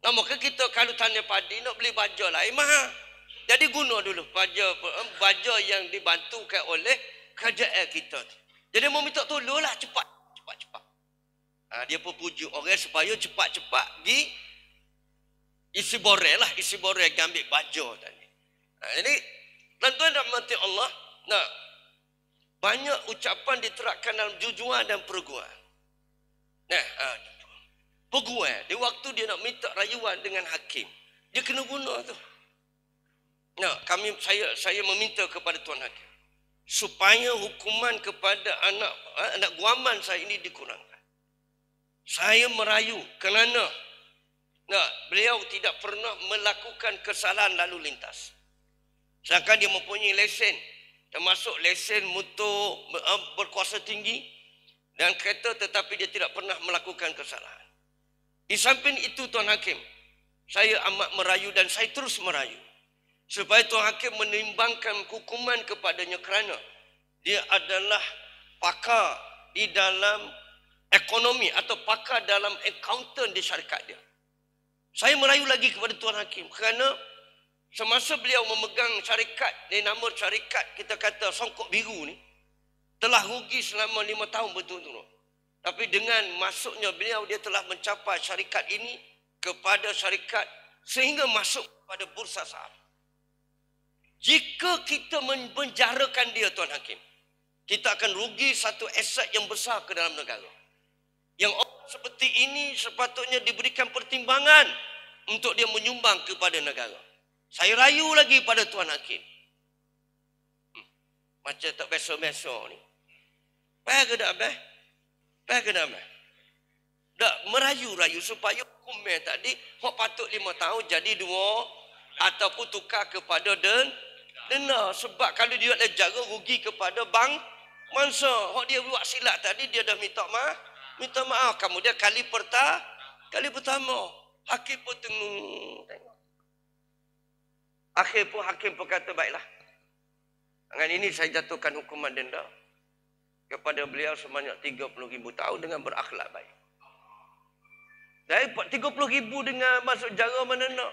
Nah, maka kita kalau tanya padi nak beli baja lain mahal. Jadi guna dulu baja baja yang dibantukan oleh kerajaan kita. Jadi mau minta tolonglah cepat, cepat-cepat. Ha, dia pun pujuk orang supaya cepat-cepat di isi borel lah, isi borel ambil baja tadi. Ha, jadi tuan-tuan dan puan Allah, nah, banyak ucapan diterapkan dalam jujuan dan perguan. Nah, ha, perguan, di waktu dia nak minta rayuan dengan hakim, dia kena guna tu. Nah, kami saya saya meminta kepada Tuan Hakim supaya hukuman kepada anak anak guaman saya ini dikurangkan. Saya merayu kerana nah, beliau tidak pernah melakukan kesalahan lalu lintas. Sedangkan dia mempunyai lesen, termasuk lesen motor berkuasa tinggi dan kereta, tetapi dia tidak pernah melakukan kesalahan. Di samping itu Tuan Hakim, saya amat merayu dan saya terus merayu supaya Tuan Hakim menimbangkan hukuman kepadanya kerana dia adalah pakar di dalam ekonomi atau pakar dalam accountant di syarikat dia. Saya merayu lagi kepada Tuan Hakim kerana semasa beliau memegang syarikat, ni nama syarikat kita kata Songkok Biru ni, telah rugi selama lima tahun betul-betul. Tapi dengan masuknya beliau, dia telah mencapai syarikat ini kepada syarikat sehingga masuk kepada bursa saham. Jika kita menjarakan dia Tuan Hakim, kita akan rugi satu aset yang besar ke dalam negara. Yang orang seperti ini sepatutnya diberikan pertimbangan untuk dia menyumbang kepada negara. Saya rayu lagi pada Tuan Hakim. Hmm, macam tak biasa-biasa ni. Baik ke tak baik? Baik ke tak baik? Tak merayu-rayu supaya hukuman tadi hak patut lima tahun jadi dua ataupun tukar kepada den denda. Sebab kalau dia ada jaga rugi kepada bank mangsa. Hak dia buat silap tadi dia dah minta maaf, minta maaf. Kemudian kali pertama, kali pertama hakim pun tengok. Akhir pun hakim pun kata baiklah. Dengan ini saya jatuhkan hukuman denda kepada beliau sebanyak tiga puluh ribu tahun dengan berakhlak baik. Dari tiga puluh ribu dengan masuk jara mana nak?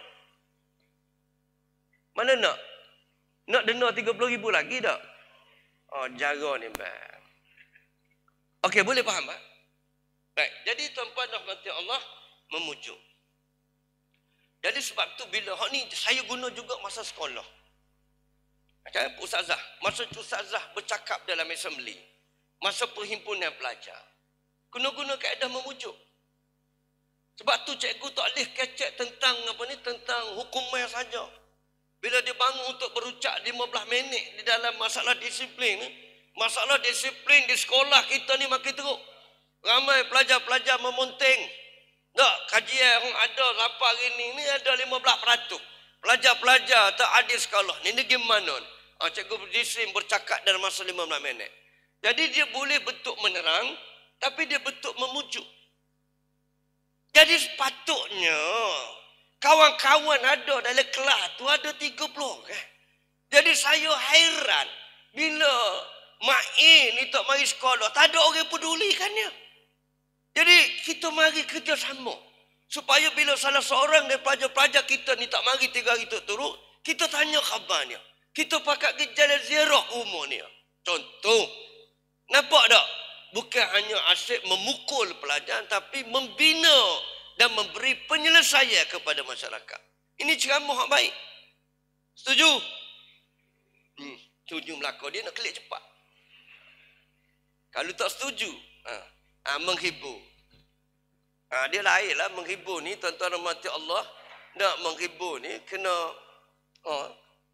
Mana nak? Nak denda tiga puluh ribu lagi tak? Oh, jara ni bang. Okey, boleh faham tak? Baik, jadi tuan-tuan dan puan Allah memujuk. Jadi sebab tu bila hak ni saya guna juga masa sekolah. Macam ustazah, masa ustazah bercakap dalam assembly, masa perhimpunan pelajar, guna-guna kaedah memujuk. Sebab tu cikgu tak boleh kecek tentang apa ni, tentang hukuman saja. Bila dia bangun untuk berucap lima belas minit di dalam masalah disiplin ni, masalah disiplin di sekolah kita ni makin teruk. Ramai pelajar-pelajar memonting. Tak, kajian yang ada sampai hari ni, ni ada lima belas peratus. Pelajar-pelajar tak adil sekolah. Ni ni gimana? Ha, cikgu berdisiplin bercakap dalam masa lima belas minit. Jadi dia boleh bentuk menerang, tapi dia bentuk memujuk. Jadi sepatutnya kawan-kawan ada dalam kelas tu ada tiga puluh kan. Jadi saya hairan bila Ma'in ni tak mari sekolah, tak ada orang pedulikannya. Jadi kita mari kerjasama supaya bila salah seorang dari pelajar-pelajar kita ni tak mari tiga hari turut, kita tanya khabarnya. Kita pakat ke jalan ziarah rumah ni. Contoh, nampak tak? Bukan hanya asyik memukul pelajar, tapi membina dan memberi penyelesaian kepada masyarakat. Ini ceramah yang baik. Setuju? Hmm, setuju melakor, dia nak klik cepat. Kalau tak setuju, ha, ha, menghibur. Ha, dia lain lah menghibur ni, tuan-tuan rahmati Allah. Nak menghibur ni, kena... Oh,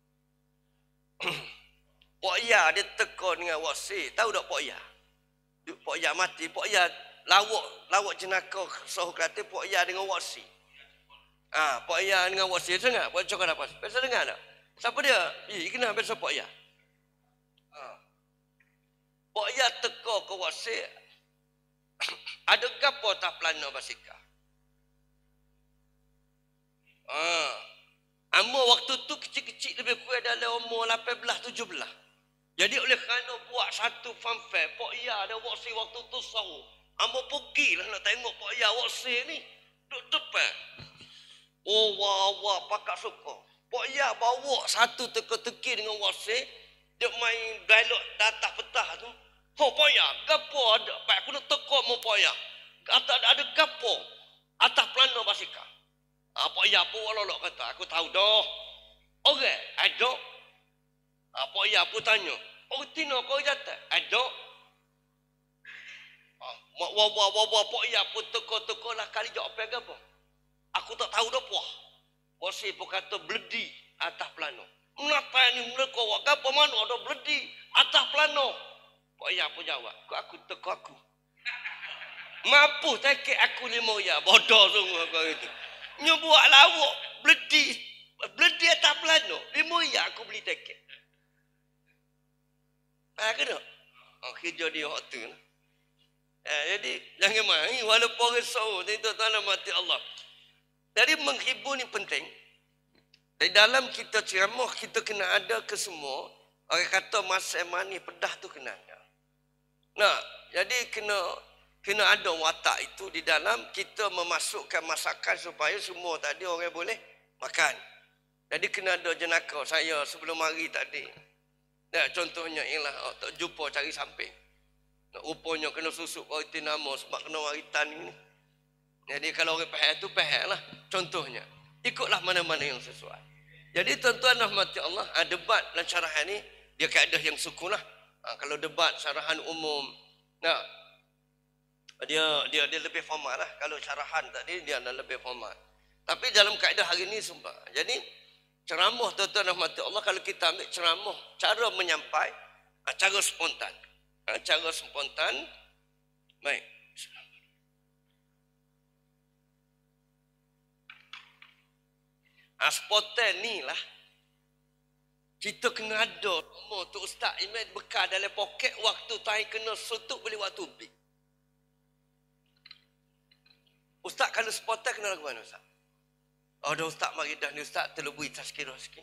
Pok Ya dia teka dengan wasi. Tahu tak Pok Ya? Pok Ya mati, Pok Ya lawak, lawak jenaka soh kata Pok Ya dengan wasi. Ah, ha, Pok Ya dengan wasi dengar, Pok cakap apa? Biasa dengar tak? Siapa dia? Eh, kenal biasa Pok Ya. Ha. Pok Ya teka ke wasi. Ada gapo tak plana basikal? Ah. Umur waktu tu kecil-kecil lebih kurang dalam umur lapan belas tujuh belas. Jadi oleh kerana buat satu fun fair, Pok Ya ada waksi waktu tu sahur. Amo pergilah nak tengok Pok Ya waksi ni. Duduk depan. Oh, wah, wah, pakak suka. Pok ya bawa satu teka-teki dengan wasir. Dia main dialog datah petah tu. Oh, pok ya, gapo ada. Pak, aku nak teka mau pok ya. Ada, ada gapo. Atas pelana basika. Ah, pok ya pun walolok kata. Aku tahu dah. Okey, ada. Ah, pok ya pun tanya. Oh, tino kau jatuh? Ada. Ah, wah, wah, wah, wah, pok ya pun teka-teka lah kali jawab apa apa. Aku tak tahu dah puah. Wasir pun kata bledi atas pelana. Menata ni mereka wak apa mana ada bledi atas pelana. Pak ya pun jawab. Kau aku teka aku. Mampu takik aku lima ya. Bodoh sungguh kau itu. Nyebuat lawak bledi. Bledi atas pelana. Lima ya aku beli takik. Ah, kena? Oh, kerja dia waktu tu. Eh, jadi jangan main walaupun risau. Itu tanah mati Allah. Jadi menghibur ni penting. Di dalam kita ceramah, kita kena ada ke semua. Orang kata masa manis pedah tu kena ada. Nah, jadi kena kena ada watak itu di dalam kita memasukkan masakan supaya semua tadi orang boleh makan. Jadi kena ada jenaka saya sebelum hari tadi. Nah, contohnya ialah oh, tak jumpa cari samping. Nah, rupanya kena susuk roti nama sebab kena waritan ini. Jadi kalau orang faham tu faham lah. Contohnya, ikutlah mana-mana yang sesuai. Jadi tuan-tuan rahmati Allah, ha, debat dan syarahan ni, dia kaedah yang sukun lah. Ha, kalau debat, syarahan umum, nah, dia dia dia lebih formal lah. Kalau syarahan tadi, dia dah lebih formal. Tapi dalam kaedah hari ni, sumpah. Jadi, ceramah tuan-tuan rahmati Allah, kalau kita ambil ceramah, cara menyampai, ha, cara spontan. Ha, cara spontan, baik. Aspoten ni lah. Kita kena ada. Oh, tu Ustaz Imam bekal dalam poket waktu tai kena sutuk beli waktu big. Ustaz kalau spoten kena lagu mana Ustaz? Oh, dah Ustaz mari dah ni Ustaz terlebih tazkirah sikit.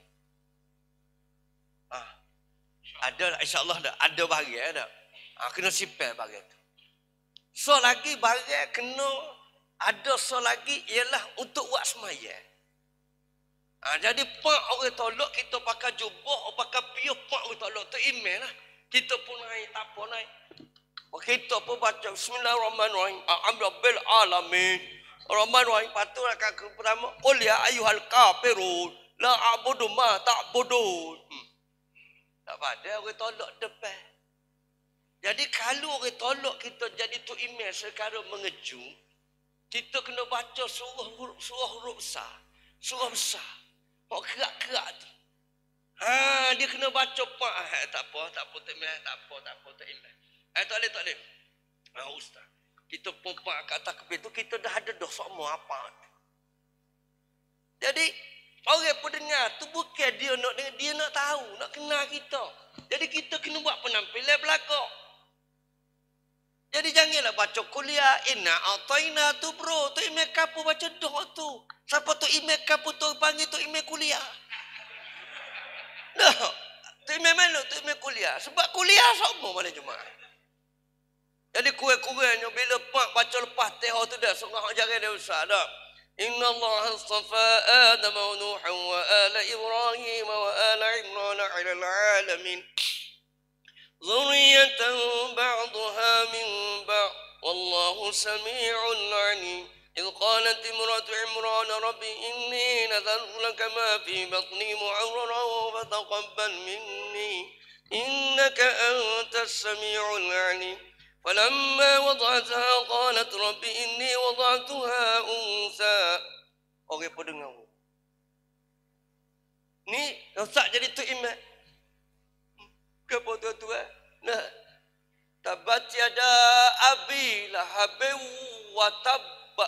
Ah. Ada insya-Allah dah ada bagi ada. Ah, kena sipel bagi tu. So lagi bagi kena ada so lagi ialah untuk buat semaya. Ha, jadi pak orang tolak kita pakai jubah, pakai piuh pak orang tolak tu email lah. Kita pun naik, tak apa naik. Kita pun baca Bismillahirrahmanirrahim. Alhamdulillah alamin. Rahmanirrahim patut akan ke pertama. Qul ya ayyuhal kafirun la a'budu ma ta'budun. Hmm. Tak pada orang tolak depan. Jadi kalau orang tolak kita jadi tu email sekarang mengejung, kita kena baca surah huruf surah huruf besar. Surah besar. Kok kerak-kerak tu. Ha, dia kena baca pak. Ha, tak apa, tak apa, tak apa, tak apa, tak apa, tak apa. Eh, tak boleh, tak boleh. Ha, Ustaz. Kita pompak kat takbir tu, kita dah ada dah semua apa. Jadi, orang pun dengar tu bukan dia nak dengar, dia nak tahu, nak kenal kita. Jadi, kita kena buat penampilan belakang. Jadi janganlah baca kuliah. Inna ataina tu bro. Tu email kapu baca doh tu. Siapa tu email kapu tu panggil tu email kuliah. Nah, tu email mana tu email kuliah. Sebab kuliah semua mana jemaah. Jadi kue-kuenya bila pak baca lepas teh tu dah. Sungguh jangan dia usah dah. Inna Allah astafa Adam wa Nuh wa ala Ibrahim wa ala Imran ala alamin. ذرية بعضها من بعض والله سميع عليم إذ قالت امرأة عمران رب إني نذرت لك ما في بطني محررا فتقبل مني إنك أنت السميع العليم فلما وضعتها قالت رب إني وضعتها أنثى. Orang pun dengar. Ni Ustaz jadi tu imam. Kenapa tuan-tuan? Nah, tabat tiada abi lahabe wa tabba.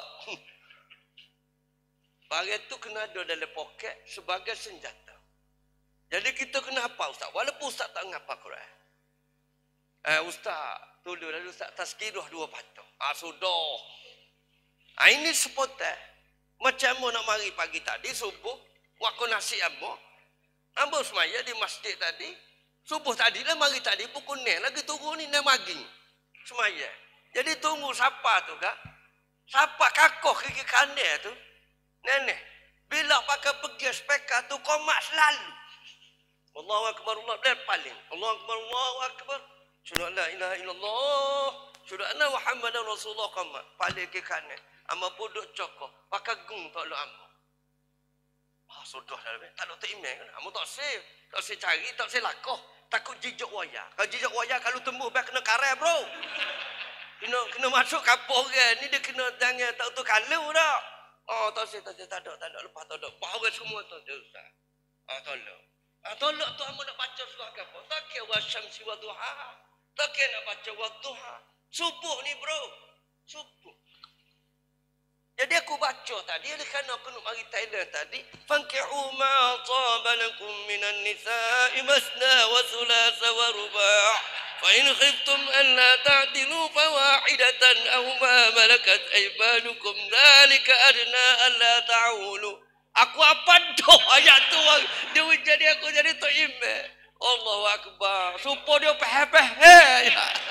Barang tu kena ada dalam poket sebagai senjata. Jadi kita kena apa Ustaz? Walaupun Ustaz tak ngapa Quran. Eh Ustaz, tolonglah Ustaz tazkirah dua patah. Ah sudah. Ah ini sepotong. Macam mana nak mari pagi tadi subuh, waktu nasi ambo. Ambo semaya di masjid tadi. Subuh tadi lah, mari tadi pukul ni lagi tunggu ni nak magi semaya. Jadi tunggu siapa tu kak? Siapa kakoh kaki kandil tu? Nenek. Bila pakai pergi speaker tu komat selalu. Allahu akbar, Allah benar paling. Allahu akbar, Allahu akbar. Syahadu la ilaha illallah. Syahadu anna Muhammadan Rasulullah komat. Paling ke kanan. Amba puduk cokok. Pakai gung tak lo amba. Ah, sudah dah lebih. Tak ada tak email kan. Amba tak save. Tak save cari, tak save lakoh. Takut jijak wayar. Kalau jijak wayar kalau tembus baik kena karai bro. Kena kena masuk kapur kan. Ni dia kena jangan tak tu kalau dah. Oh, tak save, tak save, tak ada, tak ada. Lepas tak ada. Bahawa semua tu dia ustaz. Ah, tolong. Ah, tolong tu amba nak baca surah ke apa? Tak kira wasyamsi wa duha. Tak kira nak baca wa duha. Subuh ni bro. Subuh. Jadi aku baca tadi, kerana aku nak mari Thailand tadi, fankihu ma taba lakum minan nisa'i masna wa thulatha wa ruba'. Fa in khiftum an la ta'dilu fawahidatan aw ma malakat aymanukum dzalika adna an la ta'ulu. Aku apa dah ayat tu dia jadi aku jadi tok imam. Allahu akbar. Supaya dia peh-peh.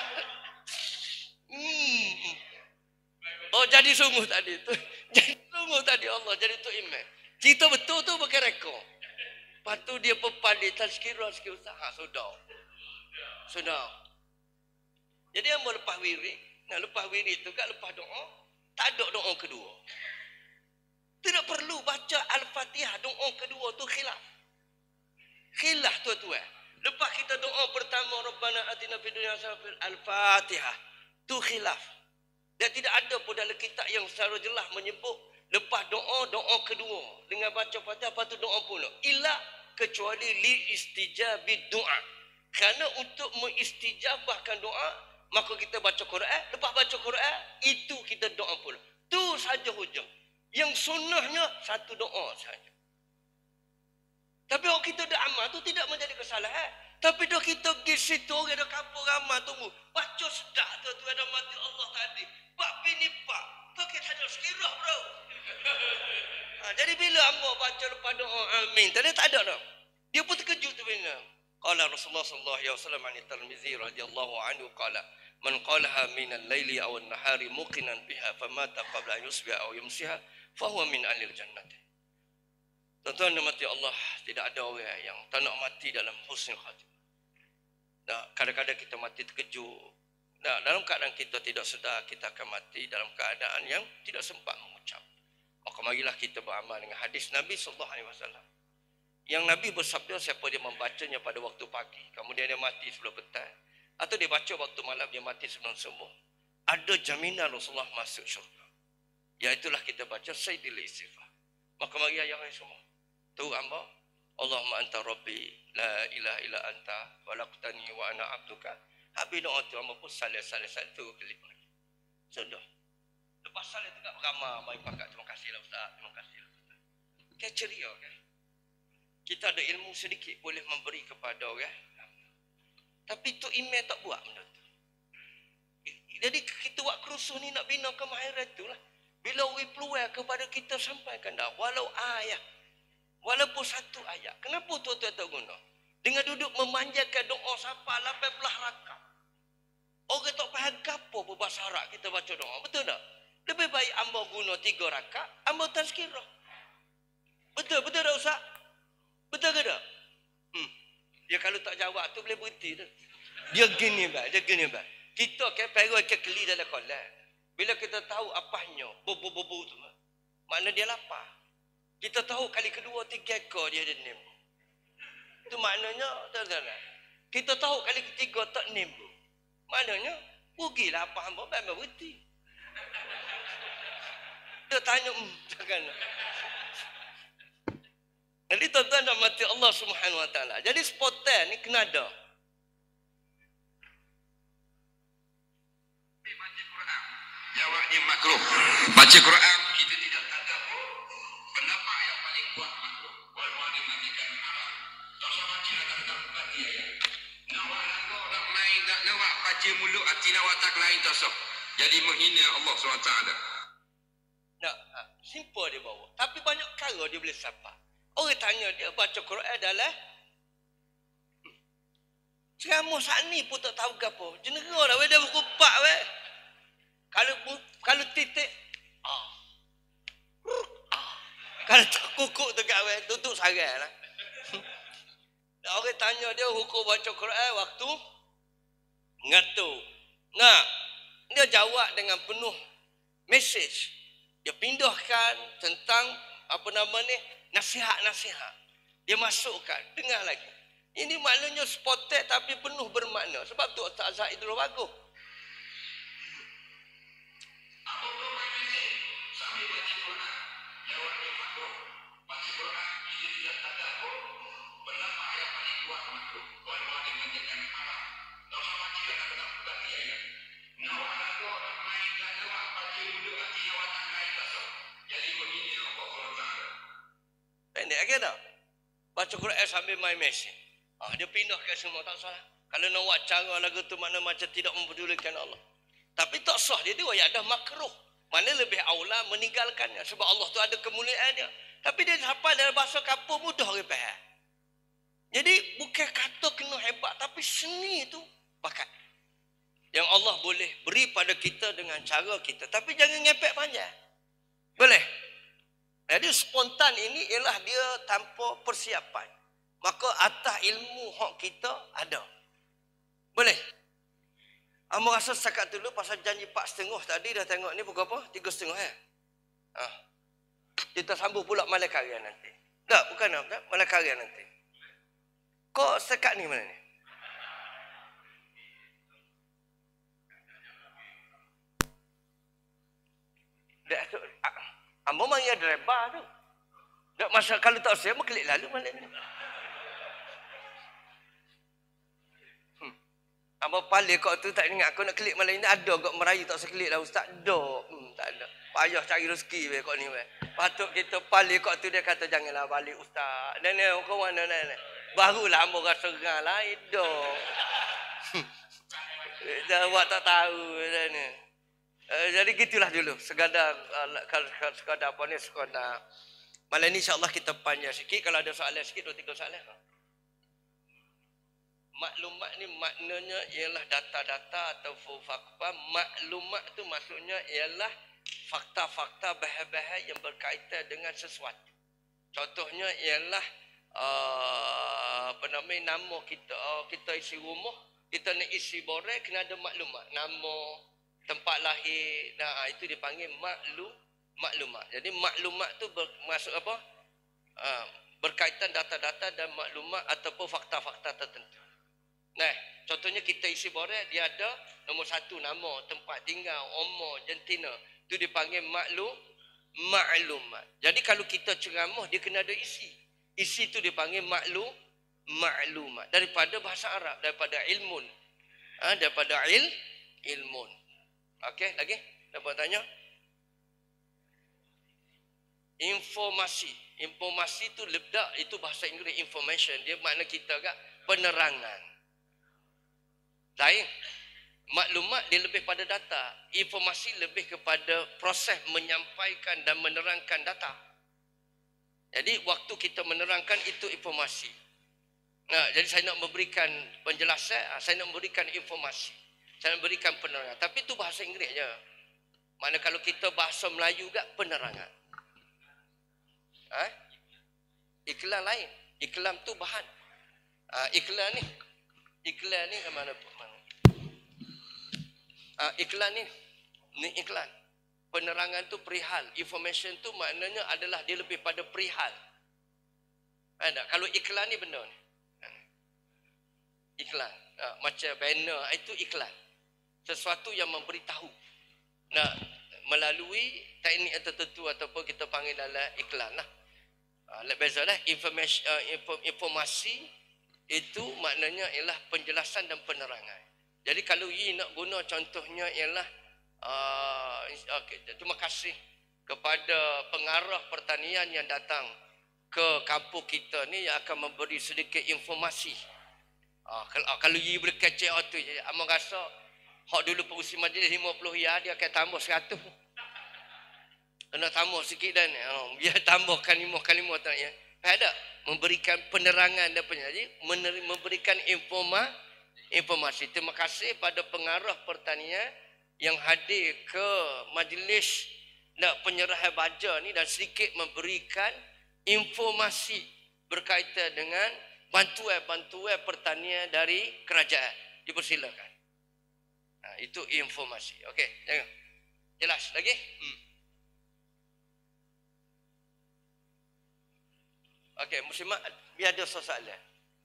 Hmm. Oh jadi sungguh tadi tu. Jadi sungguh tadi Allah jadi tu imam. Cerita betul tu pakai rekod. Lepas tu dia pepadi tazkirah sikit ustaz. Ha, sudah. Sudah. Jadi yang mau lepas wirid. Nah lepas wirid tu kan lepas doa. Tak ada doa kedua. Tidak perlu baca Al-Fatihah. Doa kedua tu khilaf. Khilaf tuan-tuan. Lepas kita doa pertama. Rabbana atina fid dunya hasanah. Al-Fatihah. Tu khilaf. Dan tidak ada pun dalam kitab yang secara jelas menyebut lepas doa, doa kedua. Dengan baca Fatihah, lepas tu doa pula. Illa kecuali li istijabid doa. Kerana untuk mengistijabahkan doa, maka kita baca Quran. Lepas baca Quran, itu kita doa pula. Tu saja hujah. Yang sunnahnya, satu doa saja. Tapi kalau kita dah amal tu tidak menjadi kesalahan. Tapi dah kita pergi situ, orang dah kampung ramai tunggu. Baca sedap tu, tu ada mati Allah tadi. Pak bini pak. Tu kita ada sekirah bro. Ha, jadi bila hamba baca lepas doa amin. Tadi tak ada dah. Dia pun terkejut tu bina. Qala Rasulullah sallallahu alaihi wasallam an Tirmizi radhiyallahu anhu qala man qalaha min al-laili aw an-nahari muqinan biha famata qabla an yusbiha aw yumsiha fa huwa min ahli al-jannah. Tuan-tuan dan mati Allah, tidak ada orang yang tak nak mati dalam husnul khatimah. Nah, kadang-kadang kita mati terkejut. Nah, dalam keadaan kita tidak sedar, kita akan mati dalam keadaan yang tidak sempat mengucap. Maka marilah kita beramal dengan hadis Nabi sallallahu alaihi wasallam. Yang Nabi bersabda, siapa dia membacanya pada waktu pagi, kemudian dia mati sebelum petang, atau dia baca waktu malam, dia mati sebelum subuh, ada jaminan Rasulullah masuk syurga. Iaitulah kita baca Sayyidil Istighfar. Maka mari ayah semua. Tu hamba, Allahumma anta rabbi, la ilaha illa anta, walaqtani wa ana abduka. Habis doa tu hamba pun salah-salah tu kelip lagi. Sudah. Lepas salah tu tak ramah, mari pakat terima kasihlah ustaz, terima kasihlah ustaz. Kan ceria kan? Kita ada ilmu sedikit boleh memberi kepada orang. Tapi tu email tak buat benda tu. Jadi kita buat kerusuh ni nak bina kemahiran tu lah. Bila we peluang kepada kita sampaikan dah. Walau ayat. Walaupun satu ayat. Kenapa tuan-tuan tak guna? Dengan duduk memanjakan doa sampai lapan belas rakaat. Orang tak faham apa pun bahasa Arab kita baca doa. Betul tak? Lebih baik amba guna tiga rakaat. Amba tazkirah. Betul, betul tak Ustaz? Betul ke tak? Hmm. Dia kalau tak jawab tu boleh berhenti tu. Dia gini baik, dia gini baik. Kita kan perlu ke keli dalam kolam. Bila kita tahu apanya, bobo-bobo tu. Makna dia lapar. Kita tahu kali kedua tiga ekor dia ada nimbu. Itu maknanya, tak-tak. Kita tahu kali ketiga tak nimbu. Maknanya, rugilah apa hamba, baik berhenti. Dia tanya, hmm, jangan. Jadi tuan-tuan dan mati Allah Subhanahu Wa Taala. Jadi spontan ni kena ada. Baca Quran, jawabnya makruh. Baca Quran kita tidak kata pendapat yang paling kuat makruh. Walaupun dia mengatakan haram. Tak usah baca tak tak buka dia ya. Nawak langgar nak main nak nawak baca mulut hati nawak tak lain tak sah. Jadi menghina Allah Subhanahu Wa Taala. Nak simple dia bawa. Tapi banyak cara dia boleh sapa. Orang tanya dia baca Quran adalah hmm. ceramah saat ni pun tak tahu apa. Jenera lah, dia berkupak weh. Kalau kalau titik ah. Ah. Kalau tak kukuk tu kat awal, tutup sarang lah. Orang tanya dia hukum baca Quran waktu ngatur. Nah, dia jawab dengan penuh mesej. Dia pindahkan tentang apa nama ni, nasihat-nasihat. Dia masukkan, dengar lagi. Ini maknanya spotted tapi penuh bermakna. Sebab tu Ustaz Zaid dulu bagus. Pendek lagi tak? Baca Quran sambil main mesin. Ah, dia pindahkan semua, tak salah. Kalau nak buat cara lagu tu makna macam tidak mempedulikan Allah. Tapi tak sah dia, dia ada makruh. Mana lebih aula meninggalkannya. Sebab Allah tu ada kemuliaannya. Tapi dia sampai dalam bahasa kampung mudah orang faham. Jadi bukan kata kena hebat, tapi seni tu pakai. Yang Allah boleh beri pada kita dengan cara kita. Tapi jangan ngepek panjang. Boleh? Jadi spontan ini ialah dia tanpa persiapan. Maka atas ilmu hak kita ada. Boleh? Amo rasa setakat dulu pasal janji empat setengah tadi dah tengok ni pukul apa? Tiga setengah ya? Ha. Kita sambung pula malam karya nanti. Tak, bukan apa? Malam karya nanti. Kok setakat ni mana ni? Dah tu. Amo mari ada driver tu. Tak masa kalau tak saya mau klik lalu malam ni. Apa palik kau tu tak ingat aku nak klik malam ni ada kau merayu tak usah klik lah ustaz. Dak. Hmm, tak ada. Payah cari rezeki we kau ni we. Patut kita palik kau tu dia kata janganlah balik ustaz. Dan ni kau mana ni? Barulah hamba rasa geram lah dak. Dah buat tak tahu dah ni. Uh, jadi gitulah dulu. Sekadar uh, sekadar apa ni sekadar. Malam ni insya-Allah kita panjang sikit kalau ada soalan sikit dua tiga soalan. Maklumat ni maknanya ialah data-data atau fakta. Maklumat tu maksudnya ialah fakta-fakta bahan-bahan yang berkaitan dengan sesuatu. Contohnya ialah uh, apa nama nama kita uh, kita isi rumah, kita nak isi borang kena ada maklumat. Nama, tempat lahir, nah itu dipanggil maklum maklumat. Jadi maklumat tu bermaksud apa? Uh, berkaitan data-data dan maklumat ataupun fakta-fakta tertentu. Nah, contohnya kita isi borang, dia ada nombor satu nama, tempat tinggal, umur, jantina. Itu dipanggil maklum, maklumat. Jadi kalau kita ceramah, dia kena ada isi. Isi itu dipanggil maklum, maklumat. Daripada bahasa Arab, daripada ilmun. Ha, daripada il, ilmun. Okey, lagi? Dapat tanya? Informasi. Informasi itu lebdak, itu bahasa Inggeris information. Dia makna kita kat penerangan. Lain. Maklumat dia lebih pada data. Informasi lebih kepada proses menyampaikan dan menerangkan data. Jadi waktu kita menerangkan itu informasi. Nah, jadi saya nak memberikan penjelasan, saya nak memberikan informasi. Saya nak memberikan penerangan. Tapi itu bahasa Inggeris je. Mana kalau kita bahasa Melayu juga penerangan. Ha? Iklan lain. Iklan tu bahan. Ha, iklan ni. Iklan ni ke mana pun. Uh, iklan ni, ni iklan. Penerangan tu perihal. Information tu maknanya adalah dia lebih pada perihal. Ada. Kalau iklan ni benda ni. Iklan. Uh, macam banner, itu iklan. Sesuatu yang memberitahu. Nah, melalui teknik tertentu ataupun kita panggil dalam iklan lah. Uh, beza lah. Informasi, uh, informasi itu maknanya ialah penjelasan dan penerangan. Jadi kalau you nak guna contohnya ialah uh, okay, terima kasih kepada pengarah pertanian yang datang ke kampung kita ni yang akan memberi sedikit informasi. Uh, kalau, uh, kalau you boleh kecek tu je, abang rasa hak dulu pengurusi majlis lima puluh ya dia akan tambah seratus. Kena tambah sikit dan uh, biar tambahkan lima kali lima tak ya. Ada memberikan penerangan dan penjelasan, memberikan informasi. Informasi. Terima kasih pada pengarah pertanian yang hadir ke majlis nak penyerahan baja ni dan sedikit memberikan informasi berkaitan dengan bantuan-bantuan pertanian dari kerajaan. Dipersilakan. Ha, itu informasi. Okey, jangan. Jelas lagi? Hmm. Okey, muslimat biar ada soalan.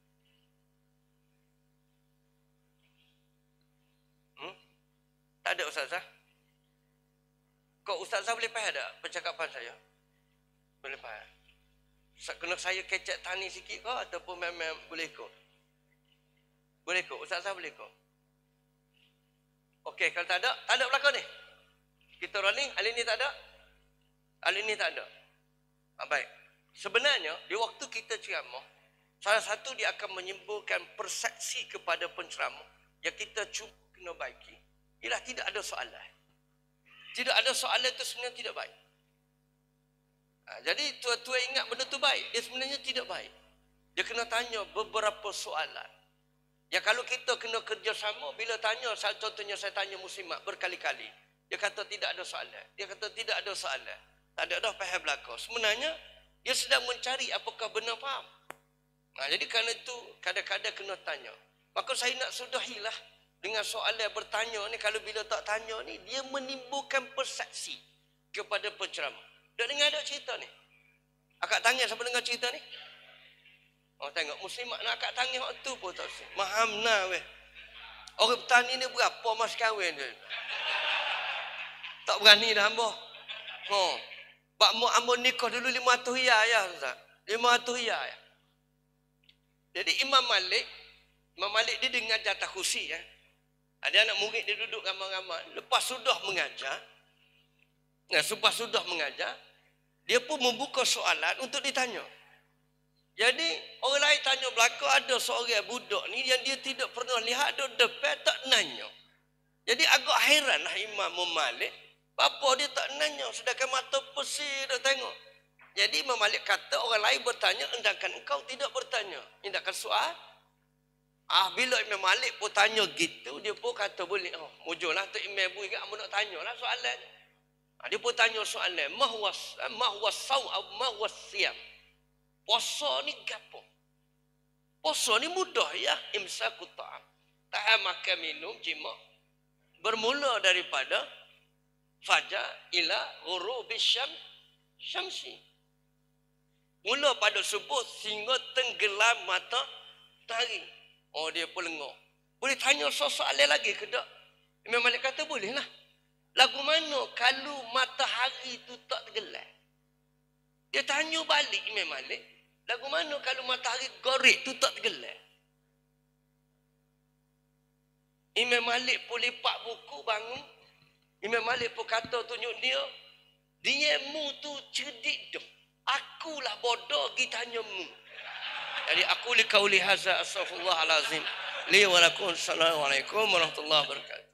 Hmm? Tak ada ustazah? Kau ustazah boleh faham tak percakapan saya? Boleh faham. Kena saya kecek tani sikit kau ataupun memang boleh ikut? Boleh ikut? Ustazah boleh ikut? Okey, kalau tak ada, tak ada belakang ni. Kita orang ni, hari ni tak ada. Hari ni tak ada. Ha, baik. Sebenarnya, di waktu kita ceramah, salah satu dia akan menimbulkan persepsi kepada penceramah yang kita cuba kena baiki. Ialah tidak ada soalan. Tidak ada soalan itu sebenarnya tidak baik. Ha, jadi tua-tua ingat benda tu baik. Dia sebenarnya tidak baik. Dia kena tanya beberapa soalan. Ya kalau kita kena kerjasama, bila tanya, contohnya saya tanya muslimat berkali-kali. Dia kata tidak ada soalan. Dia kata tidak ada soalan. Tak ada dah faham belakang. Sebenarnya, dia sedang mencari apakah benar faham. Nah, jadi kerana itu, kadang-kadang kena tanya. Maka saya nak sudahilah dengan soalan bertanya ni. Kalau bila tak tanya ni, dia menimbulkan persepsi kepada penceramah. Dah dengar ada cerita ni? Akak tanya siapa dengar cerita ni? Oh tengok, muslimat nak akak tanya waktu tu pun tak usah. Maham nah weh. Orang petani ni berapa mas kahwin dia? Tak berani dah hamba. Oh. Pak mu ambo nikah dulu lima ratus riyal ya Ustaz. lima ratus riyal ya. Jadi Imam Malik, Imam Malik dia dengar jatah kursi ya. Ada anak murid dia duduk ramai-ramai. Lepas sudah mengajar, nah, lepas sudah mengajar, dia pun membuka soalan untuk ditanya. Jadi orang lain tanya belakang, ada seorang budak ni yang dia tidak pernah lihat, ada depan tak nanya. Jadi agak heran lah Imam Malik, apa dia tak nanya sedangkan mata pesir dah tengok. Jadi Imam Malik kata orang lain bertanya, hendakkan engkau tidak bertanya. Hendakkan soal. Ah bila Imam Malik pun tanya gitu, dia pun kata boleh. Oh, mujurlah tu Imam Abu ingat amu nak tanyalah soalan. Ah, dia pun tanya soalan, mahwas mahwas saum atau mahwas siam. Puasa ni gapo? Puasa ni mudah ya, imsakut ta'am. Tahan makan minum jima. Bermula daripada fajar ila ghurubis syam syamsi. Mula pada subuh sehingga tenggelam mata matahari. Oh dia pun lengok. Boleh tanya soalan lagi ke tak? Imam Malik kata boleh lah. Lagu mana kalau matahari tu tak tenggelam? Dia tanya balik Imam Malik. Lagu mana kalau matahari gorik tu tak tenggelam? Imam Malik pun lipat buku bangun. Imam Malik pun kata tunjuk dia. Diamu tu cerdik dah. Akulah bodoh pergi tanya mu. Jadi aku li qauli hadza astaghfirullahalazim li wa lakum. Assalamualaikum warahmatullahi wabarakatuh.